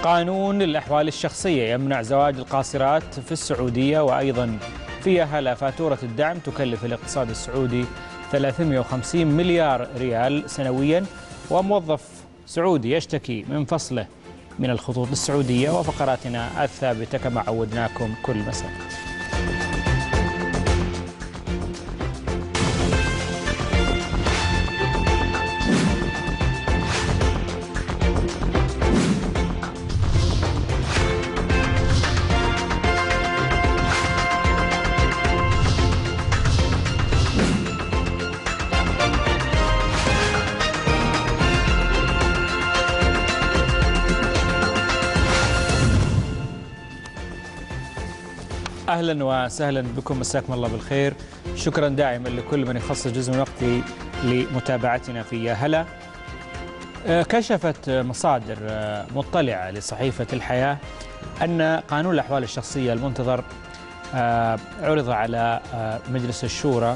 قانون الأحوال الشخصية يمنع زواج القاصرات في السعودية، وأيضا في هلا فاتورة الدعم تكلف الاقتصاد السعودي 350 مليار ريال سنويا، وموظف سعودي يشتكي من فصله من الخطوط السعودية، وفقراتنا الثابتة كما عودناكم كل مساء. أهلا وسهلا بكم، مساكم الله بالخير. شكرا دائما لكل من يخصص جزء من وقته لمتابعتنا في يا هلا. كشفت مصادر مطلعة لصحيفة الحياة أن قانون الأحوال الشخصية المنتظر عرض على مجلس الشورى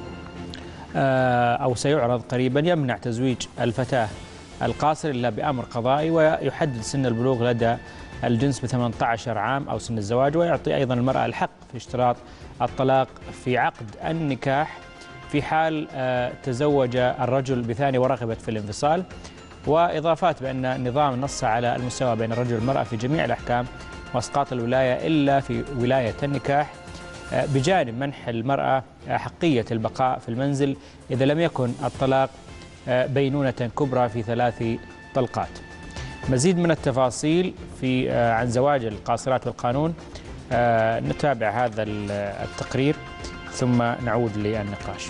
أو سيعرض قريبا، يمنع تزويج الفتاة القاصر إلا بأمر قضائي، ويحدد سن البلوغ لدى الجنس ب 18 عام أو سن الزواج، ويعطي أيضا المرأة الحق في اشتراط الطلاق في عقد النكاح في حال تزوج الرجل بثاني ورغبت في الانفصال، وإضافات بأن النظام نص على المساواة بين الرجل والمرأة في جميع الأحكام، وإسقاط الولاية إلا في ولاية النكاح، بجانب منح المرأة حقية البقاء في المنزل إذا لم يكن الطلاق بينونة كبرى في 3 طلقات. مزيد من التفاصيل عن زواج القاصرات بالقانون، نتابع هذا التقرير ثم نعود للنقاش.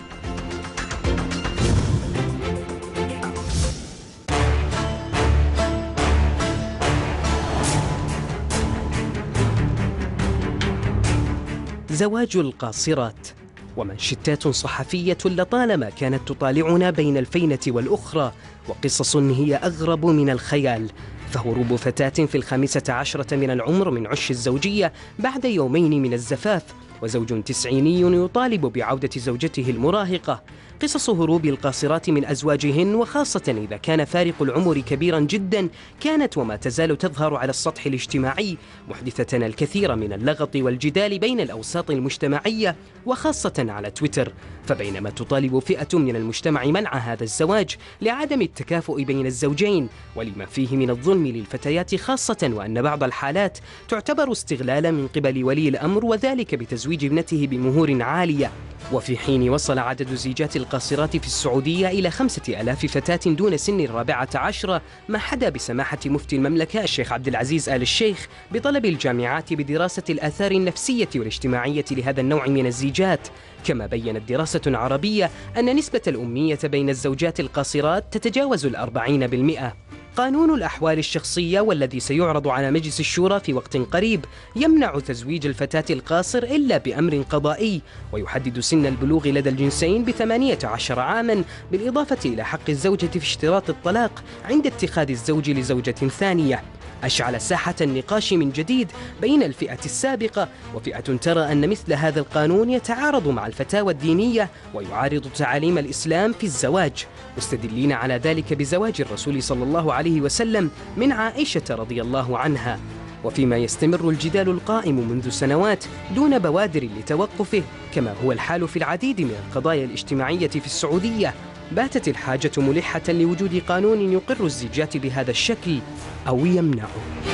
زواج القاصرات ومنشتات صحفية لطالما كانت تطالعنا بين الفينة والأخرى، وقصص هي أغرب من الخيال، فهروب فتاة في 15 من العمر من عش الزوجية بعد يومين من الزفاف، وزوج 90 يطالب بعودة زوجته المراهقة. قصص هروب القاصرات من أزواجهن، وخاصة إذا كان فارق العمر كبيرا جدا، كانت وما تزال تظهر على السطح الاجتماعي، محدثة الكثير من اللغط والجدال بين الأوساط المجتمعية، وخاصة على تويتر. فبينما تطالب فئة من المجتمع منع هذا الزواج لعدم التكافؤ بين الزوجين ولما فيه من الظلم للفتيات خاصة، وأن بعض الحالات تعتبر استغلالا من قبل ولي الأمر، وذلك بتزويج ابنته بمهور عالية. وفي حين وصل عدد زيجات القاصرات في السعودية إلى 5000 فتاة دون سن 14، ما حدا بسماحة مفتي المملكة الشيخ عبد العزيز آل الشيخ بطلب الجامعات بدراسة الآثار النفسية والاجتماعية لهذا النوع من الزيجات. كما بيّنت دراسة عربية أن نسبة الأمية بين الزوجات القاصرات تتجاوز 40%. قانون الأحوال الشخصية والذي سيعرض على مجلس الشورى في وقت قريب يمنع تزويج الفتاة القاصر إلا بأمر قضائي، ويحدد سن البلوغ لدى الجنسين ب18 عاما، بالإضافة إلى حق الزوجة في اشتراط الطلاق عند اتخاذ الزوج لزوجة ثانية. أشعل ساحة النقاش من جديد بين الفئة السابقة وفئة ترى أن مثل هذا القانون يتعارض مع الفتاوى الدينية ويعارض تعاليم الإسلام في الزواج، مستدلين على ذلك بزواج الرسول صلى الله عليه وسلم من عائشة رضي الله عنها. وفيما يستمر الجدال القائم منذ سنوات دون بوادر لتوقفه، كما هو الحال في العديد من القضايا الاجتماعية في السعودية، باتت الحاجة ملحة لوجود قانون يقر الزيجات بهذا الشكل أو يمنعه.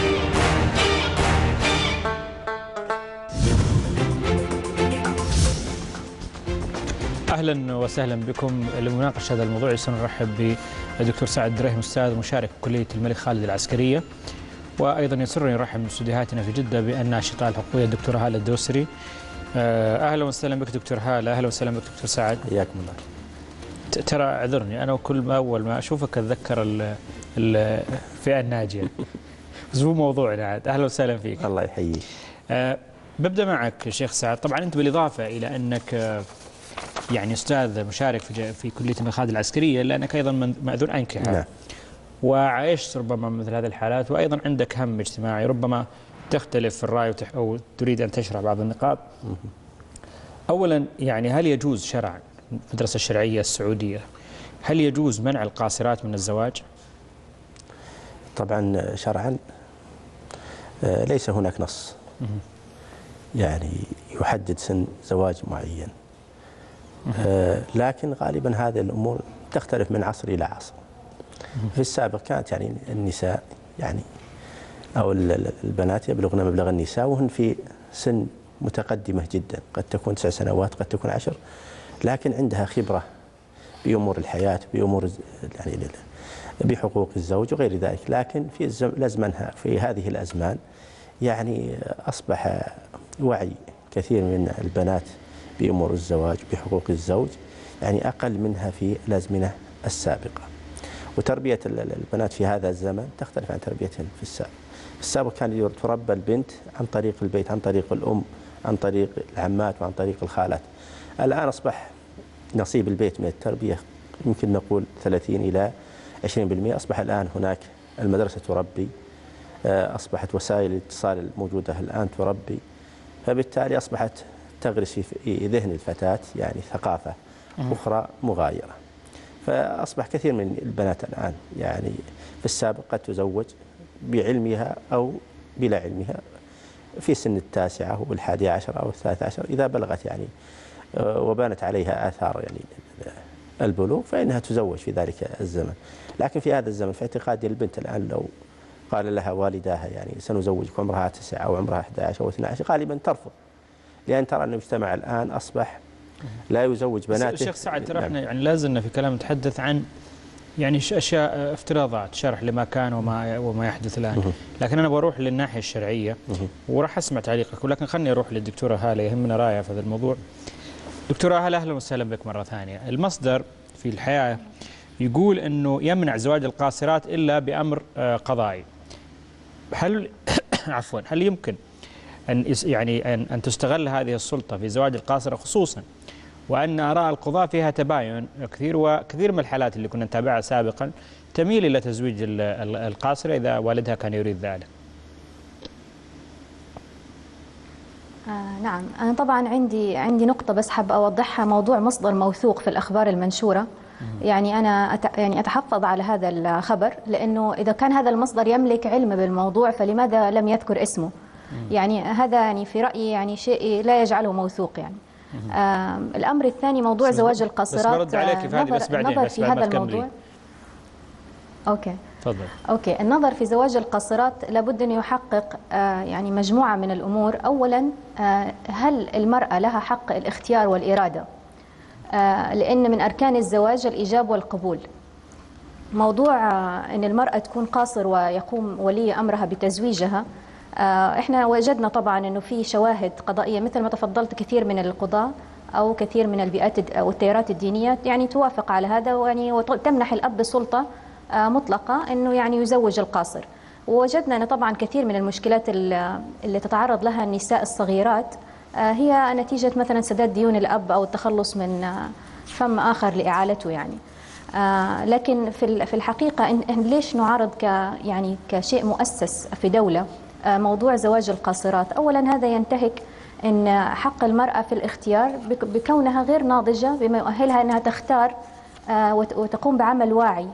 أهلا وسهلا بكم. لمناقشة هذا الموضوع سنرحب بالدكتور سعد الدريهم، أستاذ مشارك كلية الملك خالد العسكرية، وأيضا يسرني نرحب من استديوهاتنا في جدة بالناشطة الحقوقية الدكتورة هالة الدوسري. أهلا وسهلا بك دكتور هالة. أهلا وسهلا بك دكتور سعد. حياكم الله. ترى اعذرني، أنا أول ما أشوفك أتذكر الفئة الناجية، بس هو موضوعنا عاد. أهلا وسهلا فيك. الله يحييك. ببدأ معك شيخ سعد. طبعا أنت بالإضافة إلى أنك يعني أستاذ مشارك في كلية الملك خالد العسكرية، لأنك أيضا مأذون أنكحة. نعم. وعايشت ربما مثل هذه الحالات، وأيضا عندك هم اجتماعي، ربما تختلف في الرأي أو تريد أن تشرح بعض النقاط. أولا يعني هل يجوز شرعا في المدرسة الشرعية السعودية هل يجوز منع القاصرات من الزواج؟ طبعا شرعا ليس هناك نص يعني يحدد سن زواج معين، لكن غالبا هذه الأمور تختلف من عصر إلى عصر. في السابق كانت يعني النساء يعني أو البنات يبلغن مبلغ النساء وهن في سن متقدمة جدا، قد تكون 9 سنوات قد تكون 10، لكن عندها خبرة بأمور الحياة، بأمور يعني بحقوق الزوج وغير ذلك. لكن في هذه الأزمان يعني أصبح وعي كثير من البنات بأمور الزواج بحقوق الزوج يعني أقل منها في الأزمنة السابقة. وتربية البنات في هذا الزمن تختلف عن تربيتهن في السابق. في السابق كان تربى البنت عن طريق البيت، عن طريق الأم، عن طريق العمات، وعن طريق الخالات. الآن أصبح نصيب البيت من التربية يمكن نقول 30 إلى 20%. أصبح الآن هناك المدرسة تربي، أصبحت وسائل الاتصال الموجودة الآن تربي، فبالتالي أصبحت تغرس في ذهن الفتاة يعني ثقافة أخرى مغايرة. فأصبح كثير من البنات الآن يعني في السابق قد تزوج بعلمها أو بلا علمها في سن 9 وال11 أو 13 إذا بلغت يعني وبانت عليها آثار يعني البلوغ فإنها تزوج في ذلك الزمن. لكن في هذا الزمن في اعتقادي البنت الآن لو قال لها والداها يعني سنزوجك عمرها 9 أو عمرها 11 أو 12 غالبا ترفض، لأن ترى أن المجتمع الآن أصبح لا يزوج بناته. الشيخ سعد ترى احنا يعني لازلنا في كلام نتحدث عن يعني أشياء افتراضات، شرح لما كان وما يحدث الآن، لكن أنا بروح للناحية الشرعية وراح أسمع تعليقك، ولكن خلني أروح للدكتورة هالة يهمنا رأيها في هذا الموضوع. دكتورة هالة أهلا وسهلا بك مرة ثانية. المصدر في الحياة يقول أنه يمنع زواج القاصرات إلا بأمر قضائي. هل عفوا هل يمكن أن تستغل هذه السلطة في زواج القاصرة، خصوصا وأن آراء القضاة فيها تباين كثير، وكثير من الحالات اللي كنا نتابعها سابقا تميل إلى تزويج القاصرة إذا والدها كان يريد ذلك؟ نعم، أنا طبعا عندي نقطة بس حاب أوضحها، موضوع مصدر موثوق في الأخبار المنشورة. يعني أنا أتحفظ على هذا الخبر، لأنه إذا كان هذا المصدر يملك علم بالموضوع فلماذا لم يذكر اسمه؟ يعني هذا يعني في رأيي يعني شيء لا يجعله موثوق يعني. الأمر الثاني موضوع زواج القاصرات. بس برد عليك في هذه بس بعدين، بس في هذا الموضوع. أوكي. تفضل. أوكي، النظر في زواج القاصرات لابد أن يحقق يعني مجموعة من الأمور. أولا، هل المرأة لها حق الاختيار والإرادة؟ لأن من أركان الزواج الإيجاب والقبول. موضوع أن المرأة تكون قاصر ويقوم ولي أمرها بتزويجها، احنا وجدنا طبعا انه في شواهد قضائيه مثل ما تفضلت، كثير من القضاة او كثير من البيئات او التيارات الدينيه يعني توافق على هذا، ويعني وتمنح الاب سلطه مطلقه انه يعني يزوج القاصر. ووجدنا ان طبعا كثير من المشكلات اللي تتعرض لها النساء الصغيرات هي نتيجه مثلا سداد ديون الاب او التخلص من فم اخر لاعالته يعني. لكن في الحقيقه إن ليش نعارض يعني كشيء مؤسس في دوله موضوع زواج القاصرات؟ أولا هذا ينتهك أن حق المرأة في الاختيار بكونها غير ناضجة، بما يؤهلها أنها تختار وتقوم بعمل واعي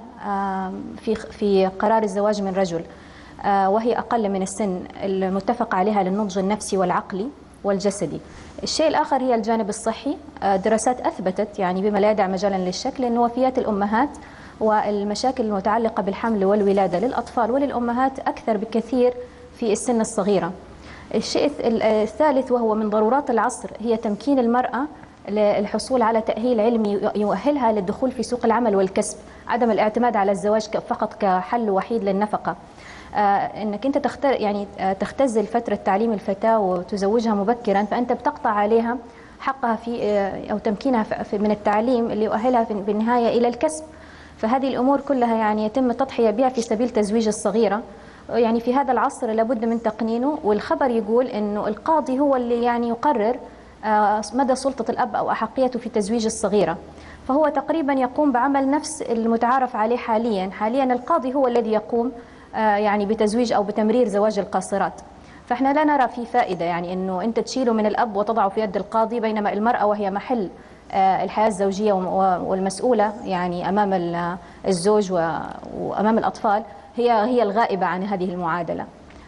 في قرار الزواج من رجل، وهي أقل من السن المتفق عليها للنضج النفسي والعقلي والجسدي. الشيء الآخر هي الجانب الصحي. دراسات أثبتت يعني بما لا يدع مجالا للشك أن وفيات الأمهات والمشاكل المتعلقة بالحمل والولادة للأطفال وللأمهات أكثر بكثير في السن الصغيرة. الشيء الثالث وهو من ضرورات العصر هي تمكين المرأة للحصول على تأهيل علمي يؤهلها للدخول في سوق العمل والكسب، عدم الاعتماد على الزواج فقط كحل وحيد للنفقة. انك انت تختزل فترة تعليم الفتاة وتزوجها مبكرا، فانت بتقطع عليها حقها في او تمكينها من التعليم اللي يؤهلها بالنهاية الى الكسب. فهذه الامور كلها يعني يتم التضحية بها في سبيل تزويج الصغيرة. يعني في هذا العصر لابد من تقنينه، والخبر يقول انه القاضي هو اللي يعني يقرر مدى سلطة الاب او احقيته في تزويج الصغيرة، فهو تقريبا يقوم بعمل نفس المتعارف عليه حاليا القاضي هو الذي يقوم يعني بتزويج او بتمرير زواج القاصرات. فاحنا لا نرى في فائدة يعني انه انت تشيله من الاب وتضعه في يد القاضي، بينما المرأة وهي محل الحياة الزوجية والمسؤولة يعني امام الزوج وامام الاطفال هي الغائبة عن هذه المعادلة.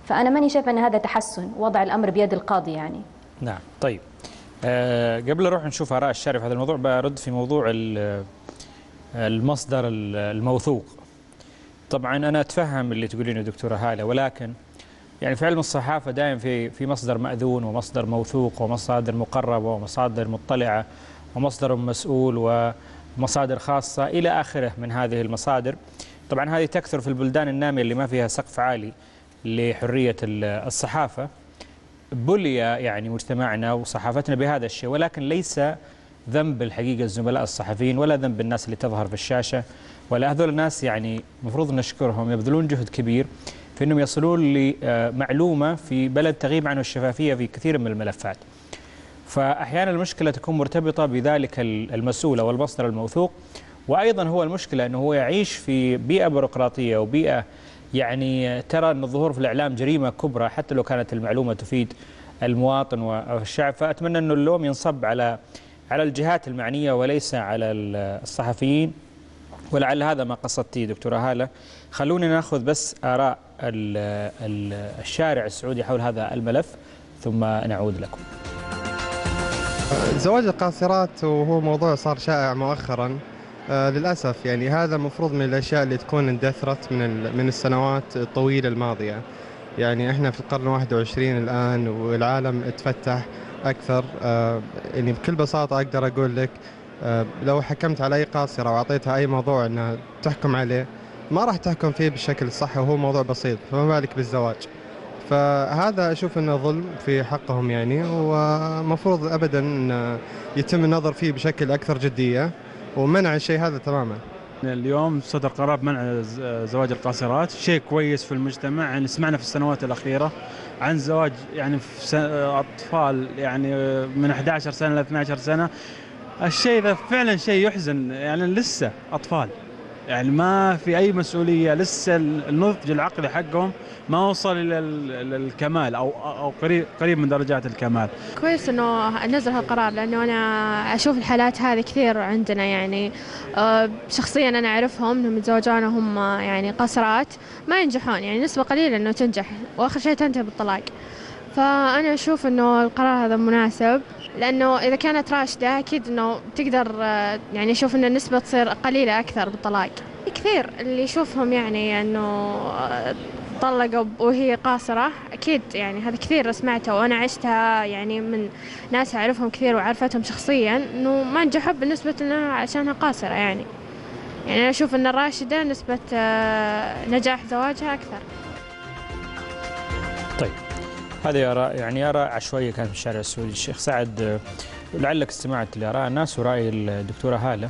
فأنا ماني شايفة أن هذا تحسن، وضع الأمر بيد القاضي يعني. نعم. طيب قبل نروح نشوف آراء الشارع في هذا الموضوع، برد في موضوع المصدر الموثوق. طبعا أنا أتفهم اللي تقولينه دكتورة هالة، ولكن يعني في علم الصحافة دائما في مصدر مأذون ومصدر موثوق ومصادر مقربة ومصادر مطلعة ومصدر مسؤول ومصادر خاصة إلى آخره من هذه المصادر. طبعا هذه تكثر في البلدان النامية اللي ما فيها سقف عالي لحرية الصحافة. بلي يعني مجتمعنا وصحافتنا بهذا الشيء، ولكن ليس ذنب الحقيقة الزملاء الصحفيين ولا ذنب الناس اللي تظهر في الشاشة، ولا هذول الناس يعني مفروض نشكرهم، يبذلون جهد كبير في أنهم يصلون لمعلومة في بلد تغيب عنه الشفافية في كثير من الملفات. فأحيانا المشكلة تكون مرتبطة بذلك المسؤول أو المصدر الموثوق، وأيضا هو المشكلة أنه هو يعيش في بيئة بيروقراطية وبيئة يعني ترى أن الظهور في الإعلام جريمة كبرى حتى لو كانت المعلومة تفيد المواطن والشعب. فأتمنى أن اللوم ينصب على الجهات المعنية وليس على الصحفيين، ولعل هذا ما قصدتي دكتورة هالة. خلوني ناخذ بس آراء الشارع السعودي حول هذا الملف ثم نعود لكم. زواج القاصرات وهو موضوع صار شائع مؤخرا للأسف. يعني هذا مفروض من الأشياء اللي تكون اندثرت من السنوات الطويلة الماضية. يعني احنا في القرن 21 الآن والعالم اتفتح أكثر. يعني بكل بساطة أقدر أقول لك لو حكمت على أي قاصرة وأعطيتها أي موضوع أنها تحكم عليه ما راح تحكم فيه بالشكل الصح، وهو موضوع بسيط، فما بالك بالزواج. فهذا أشوف أنه ظلم في حقهم يعني، ومفروض أبدا أن يتم النظر فيه بشكل أكثر جدية ومنع الشيء هذا تماما. اليوم صدر قرار منع زواج القاصرات، شيء كويس في المجتمع. يعني سمعنا في السنوات الأخيرة عن زواج يعني في أطفال يعني من 11 سنة ل 12 سنة. الشيء ذا فعلا شيء يحزن، يعني لسه أطفال، يعني ما في أي مسؤولية، لسه النضج العقلي حقهم ما وصل إلى الكمال أو قريب من درجات الكمال. كويس إنه نزل هالقرار، لأنه أنا أشوف الحالات هذه كثير عندنا. يعني شخصيا أنا أعرفهم إنهم يتزوجون وهم يعني قاصرات ما ينجحون، يعني نسبة قليلة إنه تنجح، وآخر شيء تنتهي بالطلاق. فأنا أشوف إنه القرار هذا مناسب، لأنه إذا كانت راشدة أكيد إنه تقدر يعني أشوف إن النسبة تصير قليلة أكثر بالطلاق. كثير اللي يشوفهم يعني إنه طلقوا وهي قاصرة، أكيد يعني هذا كثير سمعته وأنا عشتها، يعني من ناس أعرفهم كثير وعرفتهم شخصيا إنه ما نجحوا بالنسبة إنها عشانها قاصرة. يعني أنا أشوف إن الراشدة نسبة نجاح زواجها أكثر. طيب هذه آراء يعني آراء عشوائية كانت في الشارع السعودي. الشيخ سعد لعلك استمعت لآراء الناس ورأي الدكتورة هالة.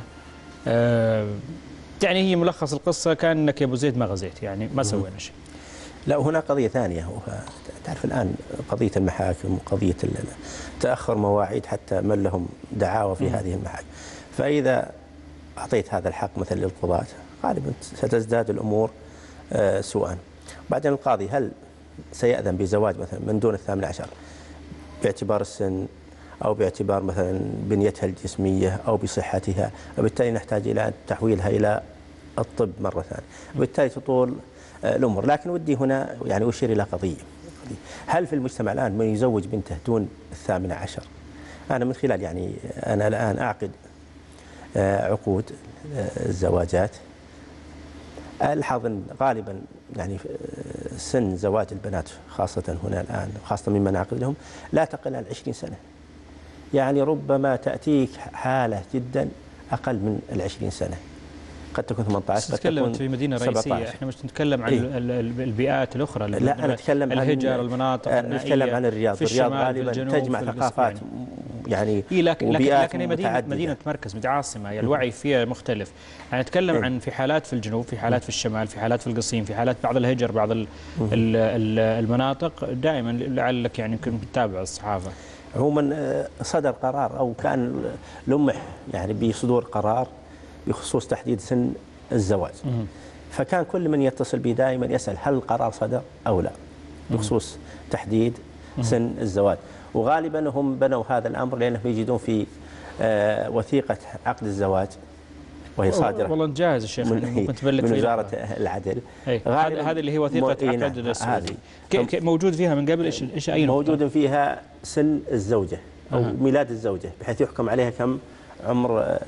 يعني هي ملخص القصة كأنك يا أبو زيد ما غزيت، يعني ما سوينا شيء. لا، هنا قضية ثانية. تعرف الآن قضية المحاكم وقضية تأخر مواعيد حتى من لهم دعاوى في هذه المحاكم. فإذا أعطيت هذا الحق مثلا للقضاة غالبا ستزداد الأمور سوءا. بعدين القاضي هل سيأذن بزواج مثلا من دون 18 باعتبار السن أو باعتبار مثلا بنيتها الجسمية أو بصحتها، وبالتالي نحتاج إلى تحويلها إلى الطب مرة ثانية، وبالتالي تطول الأمور. لكن ودي هنا يعني أشير إلى قضية، هل في المجتمع الآن من يزوج بنته دون 18؟ أنا من خلال يعني أنا الآن أعقد عقود الزواجات، ألحظ أن غالبا يعني سن زواج البنات خاصة هنا الآن، خاصة ممن أعقد لهم، لا تقل عن 20 سنة. يعني ربما تأتيك حالة جدا أقل من 20 سنة، قد تكون 18. نتكلم في مدينة رئيسية، احنا مش نتكلم عن البيئات الأخرى. لا، أنا أتكلم عن الهجر، المناطق النائية، نتكلم عن الرياض. الرياض غالبا تجمع ثقافات يعني لكن هي مدينة مركز، مدينة عاصمة، الوعي فيها مختلف. أنا أتكلم عن في حالات في الجنوب، في حالات في الشمال، في حالات في القصيم، في حالات بعض الهجر، بعض المناطق. دائما لعلك يعني يمكن تتابع الصحافة. عموما صدر قرار أو كان لمح يعني بصدور قرار بخصوص تحديد سن الزواج، فكان كل من يتصل بي دائما يسأل هل القرار صدر أو لا بخصوص تحديد سن الزواج. وغالبا هم بنوا هذا الأمر لأنهم يجدون في وثيقة عقد الزواج وهي صادرة والله جاهز الشيخ ممكن تبلغ من فيه وزارة العدل. هذه اللي هي وثيقة عقد السعودي موجود فيها من قبل ايش اي نقطة؟ موجود فيها سن الزوجة أو ميلاد الزوجة، بحيث يحكم عليها كم عمر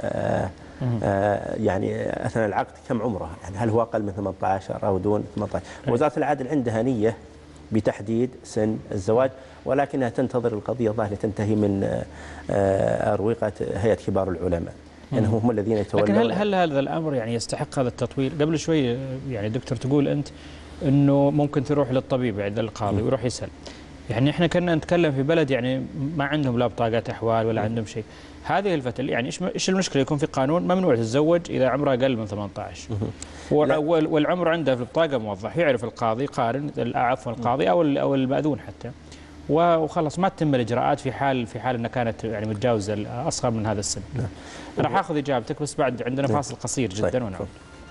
يعني أثناء العقد كم عمرها، يعني هل هو أقل من 18 أو دون 18. وزارة العدل عندها نية بتحديد سن الزواج، ولكنها تنتظر القضية الظاهرة تنتهي من أروقة هيئة كبار العلماء، لأنهم هم الذين يتولون. لكن هل هذا الأمر يعني يستحق هذا التطويل؟ قبل شوي يعني دكتور تقول أنت أنه ممكن تروح للطبيب يعني للقاضي ويروح يسأل. يعني احنا كنا نتكلم في بلد يعني ما عندهم لا بطاقات احوال ولا عندهم شيء. هذه الفتره يعني ايش المشكله يكون في قانون ممنوع تتزوج اذا عمره اقل من 18 والعمر عنده في البطاقه موضح، يعرف القاضي قارن عفوا القاضي او المأذون حتى، وخلص ما تتم الاجراءات في حال انها كانت يعني متجاوزه اصغر من هذا السن. راح اخذ اجابتك بس بعد عندنا فاصل قصير جدا ونعود.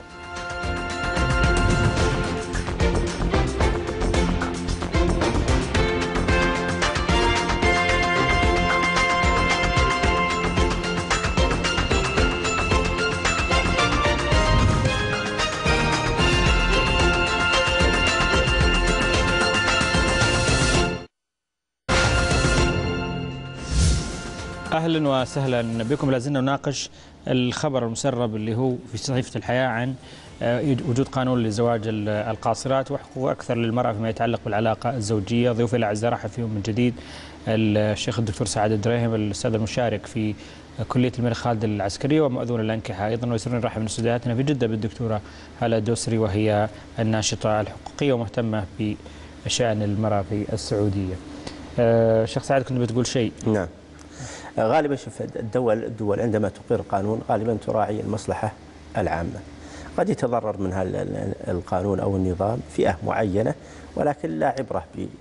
اهلا وسهلا بكم. لازلنا نناقش الخبر المسرب اللي هو في صحيفه الحياه عن وجود قانون لزواج القاصرات وحقوق اكثر للمراه فيما يتعلق بالعلاقه الزوجيه. ضيوفي الاعزاء رحب فيهم من جديد الشيخ الدكتور سعد الدريهم الاستاذ المشارك في كليه الملك خالد العسكريه ومأذون الانكحه ايضا، ويسرني نرحب من استوديوهاتنا في جده بالدكتوره هالة الدوسري وهي الناشطه الحقوقيه ومهتمه بشأن المراه في السعوديه. شيخ سعد كنت بتقول شيء. نعم. غالبا شوف الدول عندما تقر قانون غالبا تراعي المصلحة العامة. قد يتضرر من هذا القانون أو النظام فئة معينة، ولكن لا عبرة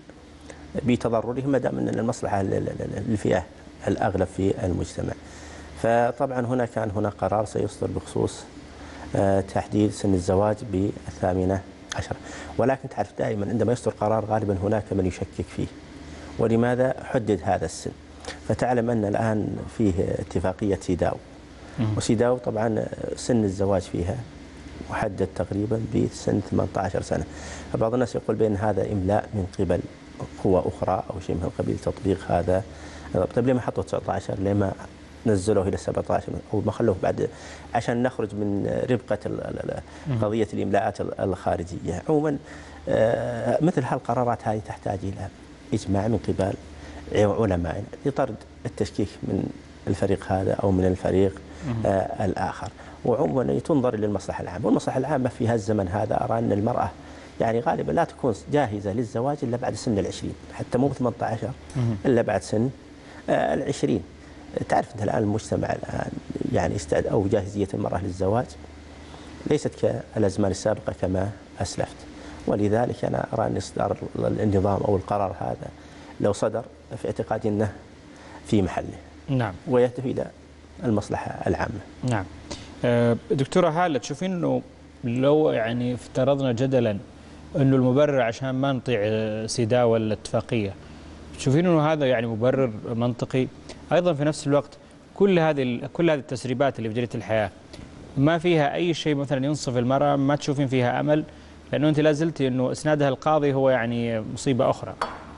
بتضرره ما دام أن المصلحة للفئة الأغلب في المجتمع. فطبعا هنا كان هنا قرار سيصدر بخصوص تحديد سن الزواج ب18، ولكن تعرف دائما عندما يصدر قرار غالبا هناك من يشكك فيه، ولماذا حدد هذا السن؟ فتعلم أن الآن فيه اتفاقية سيداو، وسيداو طبعا سن الزواج فيها محدد تقريبا بسن 18 سنة. فبعض الناس يقول بأن هذا إملاء من قبل قوى أخرى أو شيء من قبيل تطبيق هذا. طيب لما حطوا 19؟ لما نزلوه إلى 17 أو ما خلوه بعد عشان نخرج من ربقة قضية الإملاءات الخارجية؟ عموما مثل هالقرارات هذه تحتاج إلى إجماع من قبل علماء لطرد التشكيك من الفريق هذا أو من الفريق الآخر، وعموما تنظر للمصلحة العامة. والمصلحة العامة في هالزمن هذا أرى أن المرأة يعني غالبا لا تكون جاهزة للزواج إلا بعد سن 20، حتى مو 18 إلا بعد سن 20. تعرف أنت الآن المجتمع الآن يعني أو جاهزية المرأة للزواج ليست كالأزمان السابقة كما أسلفت، ولذلك أنا أرى أن إصدار النظام أو القرار هذا لو صدر في اعتقادي أنه في محله. نعم. ويهدف إلى المصلحة العامة. نعم. دكتورة هالة، تشوفين أنه لو يعني افترضنا جدلا أنه المبرر عشان ما نطيع سيداو ولا الاتفاقية، تشوفين أنه هذا يعني مبرر منطقي؟ أيضا في نفس الوقت كل هذه التسريبات اللي في جريدة الحياة ما فيها أي شيء مثلا ينصف المرأة؟ ما تشوفين فيها أمل؟ لأنه أنت لازلتي أنه إسنادها القاضي هو يعني مصيبة أخرى.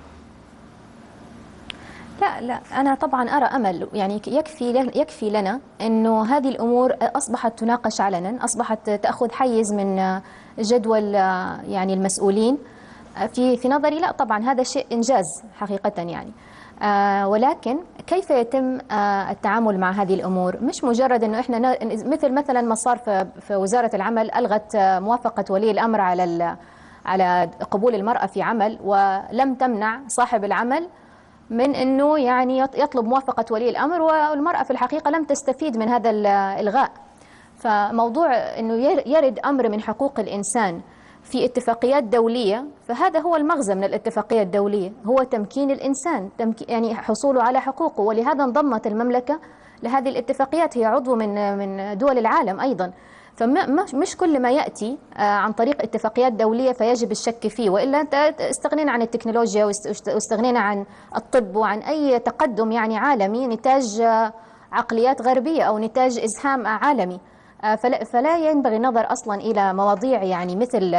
لا أنا طبعا أرى أمل. يعني يكفي لنا أنه هذه الأمور أصبحت تناقش علنا، أصبحت تأخذ حيز من جدول يعني المسؤولين. في نظري لا طبعا هذا شيء إنجاز حقيقة يعني. ولكن كيف يتم التعامل مع هذه الأمور؟ مش مجرد أنه إحنا مثلا ما صار في وزارة العمل ألغت موافقة ولي الأمر على قبول المرأة في عمل، ولم تمنع صاحب العمل من أنه يعني يطلب موافقة ولي الأمر، والمرأة في الحقيقة لم تستفيد من هذا الإلغاء. فموضوع أنه يرد أمر من حقوق الإنسان في اتفاقيات دولية، فهذا هو المغزى من الاتفاقية الدولية، هو تمكين الإنسان، يعني حصوله على حقوقه. ولهذا انضمت المملكة لهذه الاتفاقيات، هي عضو من دول العالم أيضا. فمش كل ما يأتي عن طريق اتفاقيات دولية فيجب الشك فيه، وإلا استغنينا عن التكنولوجيا واستغنينا عن الطب وعن أي تقدم يعني عالمي نتاج عقليات غربية أو نتاج إزهام عالمي. فلا ينبغي النظر أصلا إلى مواضيع يعني مثل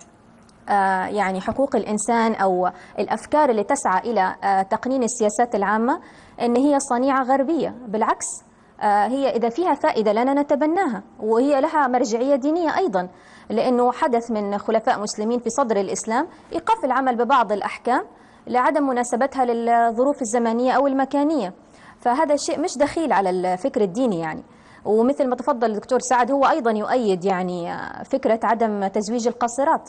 يعني حقوق الإنسان أو الأفكار اللي تسعى إلى تقنين السياسات العامة أن هي صنيعة غربية. بالعكس، هي إذا فيها فائدة لنا نتبناها، وهي لها مرجعية دينية أيضا، لأنه حدث من خلفاء مسلمين في صدر الإسلام إيقاف العمل ببعض الأحكام لعدم مناسبتها للظروف الزمنية أو المكانية. فهذا الشيء مش دخيل على الفكر الديني يعني. ومثل ما تفضل الدكتور سعد، هو أيضا يؤيد يعني فكرة عدم تزويج القاصرات.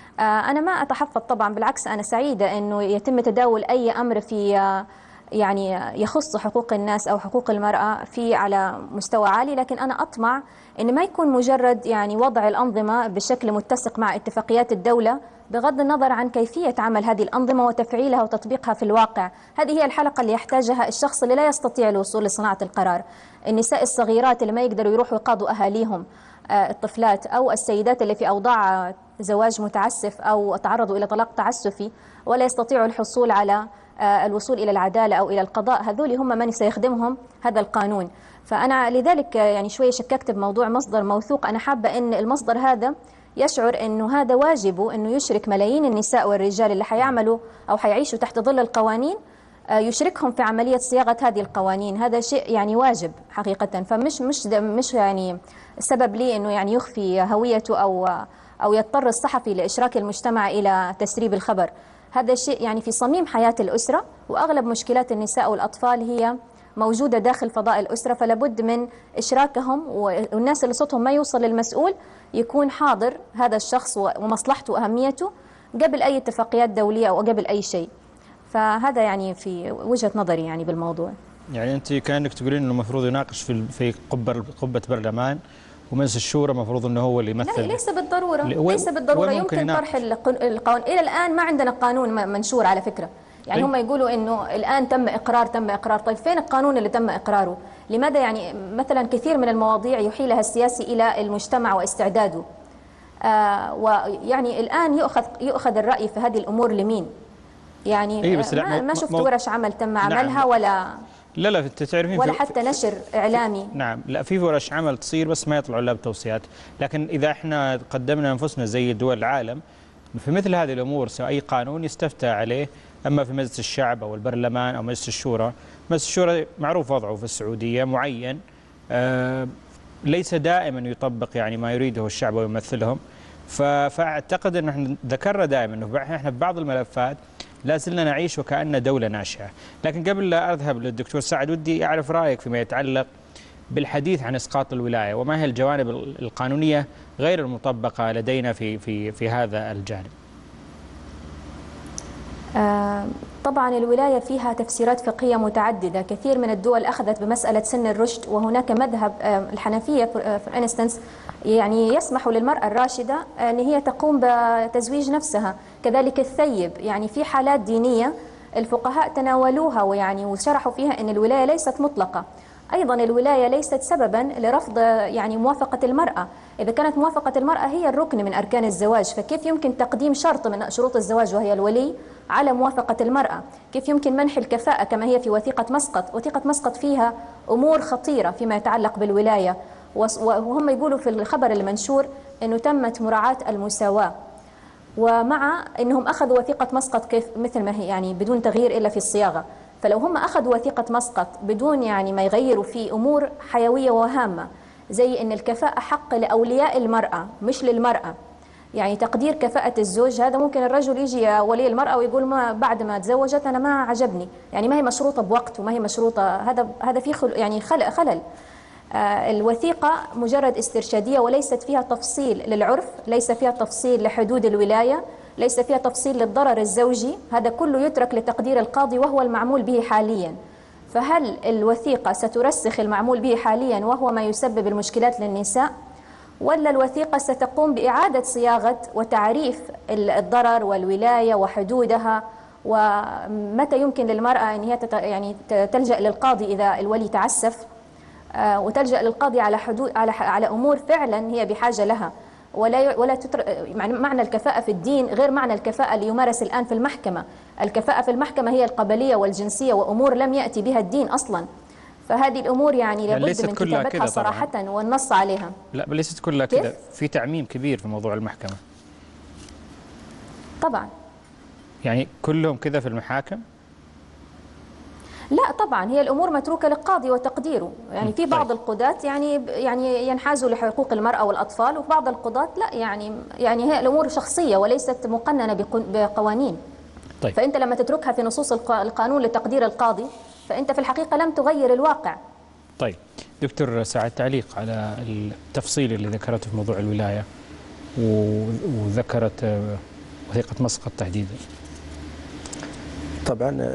أنا ما أتحفظ طبعا، بالعكس أنا سعيدة أنه يتم تداول أي أمر في يعني يخص حقوق الناس أو حقوق المرأة في على مستوى عالي، لكن أنا أطمع أن ما يكون مجرد يعني وضع الأنظمة بشكل متسق مع اتفاقيات الدولة بغض النظر عن كيفية عمل هذه الأنظمة وتفعيلها وتطبيقها في الواقع. هذه هي الحلقة اللي يحتاجها الشخص اللي لا يستطيع الوصول لصناعة القرار، النساء الصغيرات اللي ما يقدروا يروحوا يقاضوا أهاليهم، الطفلات، أو السيدات اللي في أوضاع زواج متعسف أو تعرضوا إلى طلاق تعسفي ولا يستطيعوا الحصول على الوصول إلى العدالة أو إلى القضاء. هذول هم من سيخدمهم هذا القانون. فأنا لذلك يعني شوية شككت بموضوع مصدر موثوق. أنا حابة أن المصدر هذا يشعر أنه هذا واجبه، أنه يشرك ملايين النساء والرجال اللي حيعملوا أو حيعيشوا تحت ظل القوانين، يشركهم في عملية صياغة هذه القوانين. هذا شيء يعني واجب حقيقة. فمش يعني سبب لي أنه يعني يخفي هويته أو يضطر الصحفي لإشراك المجتمع إلى تسريب الخبر. هذا الشيء يعني في صميم حياة الأسرة، وأغلب مشكلات النساء والأطفال هي موجودة داخل فضاء الأسرة، فلا بد من إشراكهم، والناس اللي صوتهم ما يوصل للمسؤول يكون حاضر هذا الشخص ومصلحته وأهميته قبل أي اتفاقيات دولية أو قبل أي شيء. فهذا يعني في وجهة نظري يعني بالموضوع. يعني أنت كأنك تقولين إنه المفروض يناقش في قبة برلمان، ومجلس الشورى المفروض انه هو اللي يمثل. لا، ليس بالضروره، ليس بالضروره. يمكن طرح القانون. الى الان ما عندنا قانون منشور على فكره. يعني هم يقولوا انه الان تم اقرار. طيب فين القانون اللي تم اقراره؟ لماذا يعني مثلا كثير من المواضيع يحيلها السياسي الى المجتمع واستعداده، ويعني الان يؤخذ الراي في هذه الامور لمين؟ يعني ما شفت ورش عمل تم عملها. نعم. لا انت تعرفين ولا حتى نشر اعلامي. نعم، لا، في ورش عمل تصير بس ما يطلعوا لها بتوصيات. لكن اذا احنا قدمنا انفسنا زي دول العالم في مثل هذه الامور، سواء اي قانون يستفتى عليه، اما في مجلس الشعب او البرلمان او مجلس الشورى. مجلس الشورى معروف وضعه في السعوديه معين، ليس دائما يطبق يعني ما يريده الشعب ويمثلهم. فاعتقد ان احنا ذكرنا دائما انه احنا ببعض الملفات لا زلنا نعيش وكأن دولة ناشئة. لكن قبل لا أذهب للدكتور سعد، ودي أعرف رأيك فيما يتعلق بالحديث عن إسقاط الولاية، وما هي الجوانب القانونية غير المطبقة لدينا في هذا الجانب. طبعا الولاية فيها تفسيرات فقهية متعددة. كثير من الدول أخذت بمسألة سن الرشد، وهناك مذهب الحنفية for instance يعني يسمح للمرأة الراشدة أن هي تقوم بتزويج نفسها. كذلك الثيب، يعني في حالات دينية الفقهاء تناولوها وشرحوا فيها أن الولاية ليست مطلقة. أيضا الولاية ليست سببا لرفض يعني موافقة المرأة. إذا كانت موافقة المرأة هي الركن من أركان الزواج، فكيف يمكن تقديم شرط من شروط الزواج وهي الولي على موافقة المرأة؟ كيف يمكن منح الكفاءة كما هي في وثيقة مسقط؟ وثيقة مسقط فيها أمور خطيرة فيما يتعلق بالولاية، وهم يقولوا في الخبر المنشور أنه تمت مراعاة المساواة، ومع أنهم أخذوا وثيقة مسقط كيف مثل ما هي يعني بدون تغيير إلا في الصياغة. فلو هم أخذوا وثيقة مسقط بدون يعني ما يغيروا في أمور حيوية وهامة، زي أن الكفاءة حق لأولياء المرأة مش للمرأة، يعني تقدير كفاءة الزوج، هذا ممكن الرجل يجي ولي المرأة ويقول ما بعد ما تزوجت أنا ما عجبني، يعني ما هي مشروطة بوقت وما هي مشروطة، هذا في يعني خلل. الوثيقة مجرد استرشادية وليست فيها تفصيل للعرف، ليس فيها تفصيل لحدود الولاية، ليس فيها تفصيل للضرر الزوجي. هذا كله يترك لتقدير القاضي وهو المعمول به حاليا. فهل الوثيقة سترسخ المعمول به حاليا وهو ما يسبب المشكلات للنساء، ولا الوثيقة ستقوم بإعادة صياغة وتعريف الضرر والولاية وحدودها، ومتى يمكن للمرأة أن هي يعني تلجأ للقاضي إذا الولي تعسف، وتلجأ للقاضي على حدود على أمور فعلا هي بحاجة لها، ولا معنى الكفاءة في الدين غير معنى الكفاءة اللي يمارس الآن في المحكمة. الكفاءة في المحكمة هي القبلية والجنسية وأمور لم يأتي بها الدين أصلا. فهذه الأمور يعني لابد ليست من كلها كتابتها كده طبعاً. صراحة والنص عليها. لا بل ليست كلها كيف؟ كذا، في تعميم كبير في موضوع المحكمة. طبعا يعني كلهم كذا في المحاكم؟ لا طبعا، هي الامور متروكه للقاضي وتقديره، يعني في بعض القضاة يعني ينحازوا لحقوق المراه والاطفال، وفي بعض القضاة لا، يعني هي الامور شخصيه وليست مقننه بقوانين. طيب. فانت لما تتركها في نصوص القانون لتقدير القاضي فانت في الحقيقه لم تغير الواقع. طيب دكتور سعد، تعليق على التفصيل اللي ذكرته في موضوع الولايه وذكرت وثيقه مسقط تحديدا. طبعا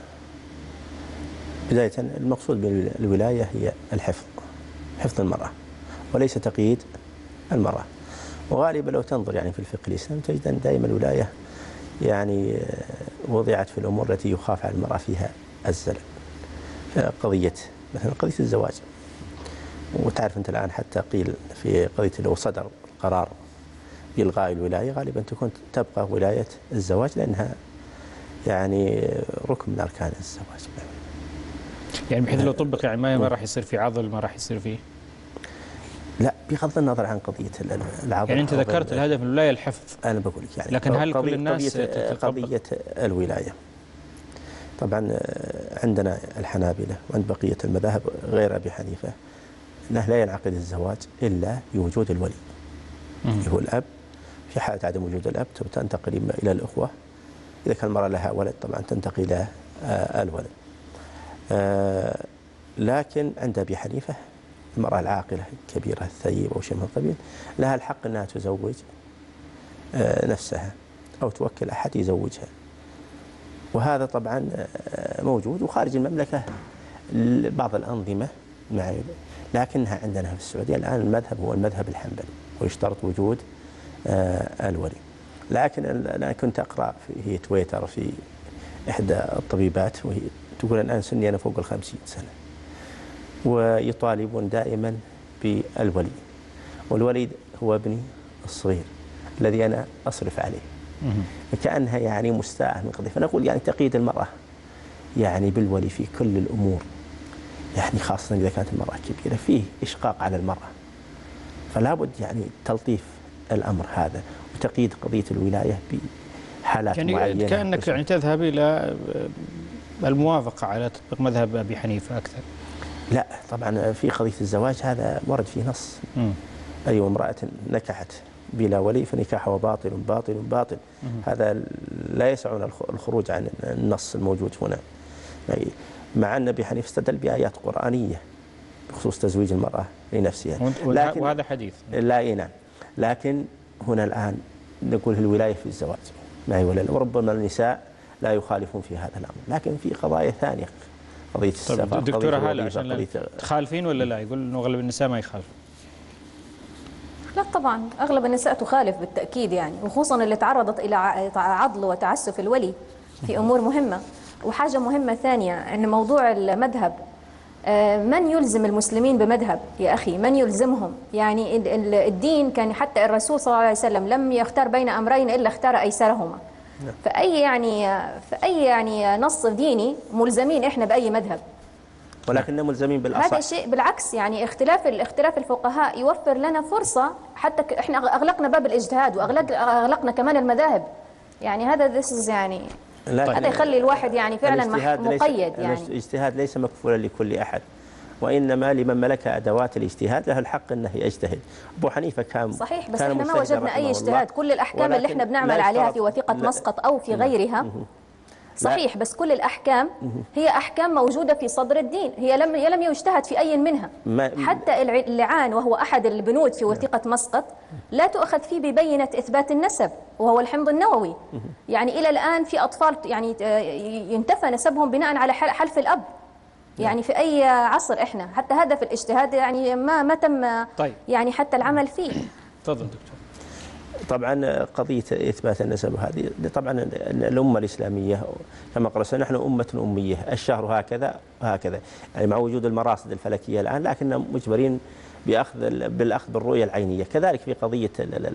بداية المقصود بالولاية هي حفظ المرأة وليس تقييد المرأة. وغالبا لو تنظر يعني في الفقه الإسلامي تجد أن دائما الولاية يعني وضعت في الأمور التي يخاف على المرأة فيها الزلل. قضية مثلا قضية الزواج، وتعرف أنت الآن حتى قيل في قضية لو صدر قرار بإلغاء الولاية غالبا تبقى ولاية الزواج لأنها يعني ركن من أركان الزواج. يعني بحيث لو طبق يعني ما راح يصير في عضل، ما راح يصير فيه. لا بغض النظر عن قضية العضل. يعني أنت ذكرت الهدف من الولاية الحفظ. أنا بقول لك يعني لكن هل كل الناس قضية الولاية طبعا عندنا الحنابلة وعند بقية المذاهب غير أبي حنيفة أنه لا ينعقد الزواج إلا بوجود الولي اللي هو الأب. في حالة عدم وجود الأب تنتقل إما إلى الأخوة، إذا كان المرأة لها ولد طبعا تنتقل إلى الولد. لكن عند أبي حنيفة المرأة العاقلة الكبيرة الثيبة أو شيء من القبيل لها الحق أنها تزوج نفسها أو توكل أحد يزوجها، وهذا طبعا موجود. وخارج المملكة بعض الأنظمة لكنها عندنا في السعودية الآن المذهب هو المذهب الحنبلي ويشترط وجود الولي. لكن أنا كنت أقرأ في تويتر في إحدى الطبيبات وهي تقول الآن سني أنا فوق 50 سنة ويطالبون دائما بالولي، والولي هو ابني الصغير الذي أنا أصرف عليه. كأنها يعني مستاءة من قضية. فنقول يعني تقييد المرأة يعني بالولي في كل الأمور، يعني خاصة إذا كانت المرأة كبيرة فيه إشقاق على المرأة، فلا بد يعني تلطيف الأمر هذا وتقييد قضية الولاية بحالات يعني معينة. كأنك يعني تذهب إلى الموافقة على تطبيق مذهب أبي حنيفة أكثر. لا طبعا في قضية الزواج هذا ورد فيه نص. أي امرأة نكحت بلا ولي فنكاحها باطل باطل باطل. هذا لا يسعنا الخروج عن النص الموجود هنا، يعني مع أن أبي حنيفة استدل بآيات قرآنية بخصوص تزويج المرأة لنفسها. لكن وهذا حديث لا نعم. لكن هنا الآن نقول الولاية في الزواج ما هي ولا، وربما النساء لا يخالفون في هذا الأمر، لكن في قضايا ثانية قضية السفر. طيب دكتورة هالة عشان تخالفين ولا لا؟ يقول إنه أغلب النساء ما يخالفون. لا طبعا أغلب النساء تخالف بالتأكيد، يعني وخصوصا اللي تعرضت إلى عضل وتعسف الولي في أمور مهمة. وحاجة مهمة ثانية أن موضوع المذهب، من يلزم المسلمين بمذهب يا أخي؟ من يلزمهم؟ يعني الدين كان حتى الرسول صلى الله عليه وسلم لم يختار بين أمرين إلا اختار أيسرهما. فأي يعني نص ديني ملزمين إحنا بأي مذهب، ولكننا ملزمين بالأصح. هذا شيء بالعكس، يعني اختلاف الفقهاء يوفر لنا فرصة، حتى احنا أغلقنا باب الاجتهاد وأغلقنا كمان المذاهب. يعني هذا يعني هذا يخلي الواحد يعني فعلا مقيد. يعني الاجتهاد ليس مكفولا لكل أحد، وإنما لمن ملك أدوات الاجتهاد له الحق أنه يجتهد. أبو حنيفة كان صحيح، بس احنا ما وجدنا أي اجتهاد. كل الأحكام اللي احنا بنعمل عليها في وثيقة مسقط أو في غيرها صحيح، بس كل الأحكام هي أحكام موجودة في صدر الدين، هي لم يجتهد في أي منها. حتى اللعان وهو أحد البنود في وثيقة مسقط لا تؤخذ فيه ببينة إثبات النسب وهو الحمض النووي. يعني إلى الآن في أطفال يعني ينتفى نسبهم بناء على حلف الأب. يعني في أي عصر إحنا حتى هذا في الاجتهاد يعني ما تم يعني حتى العمل فيه. تفضل دكتور. طبعا قضية إثبات النسب هذه طبعا الأمة الإسلامية كما قرأنا نحن أمة أمية، الشهر هكذا وهكذا، يعني مع وجود المراصد الفلكية الآن لكننا مجبرين بالأخذ بالرؤية العينية. كذلك في قضية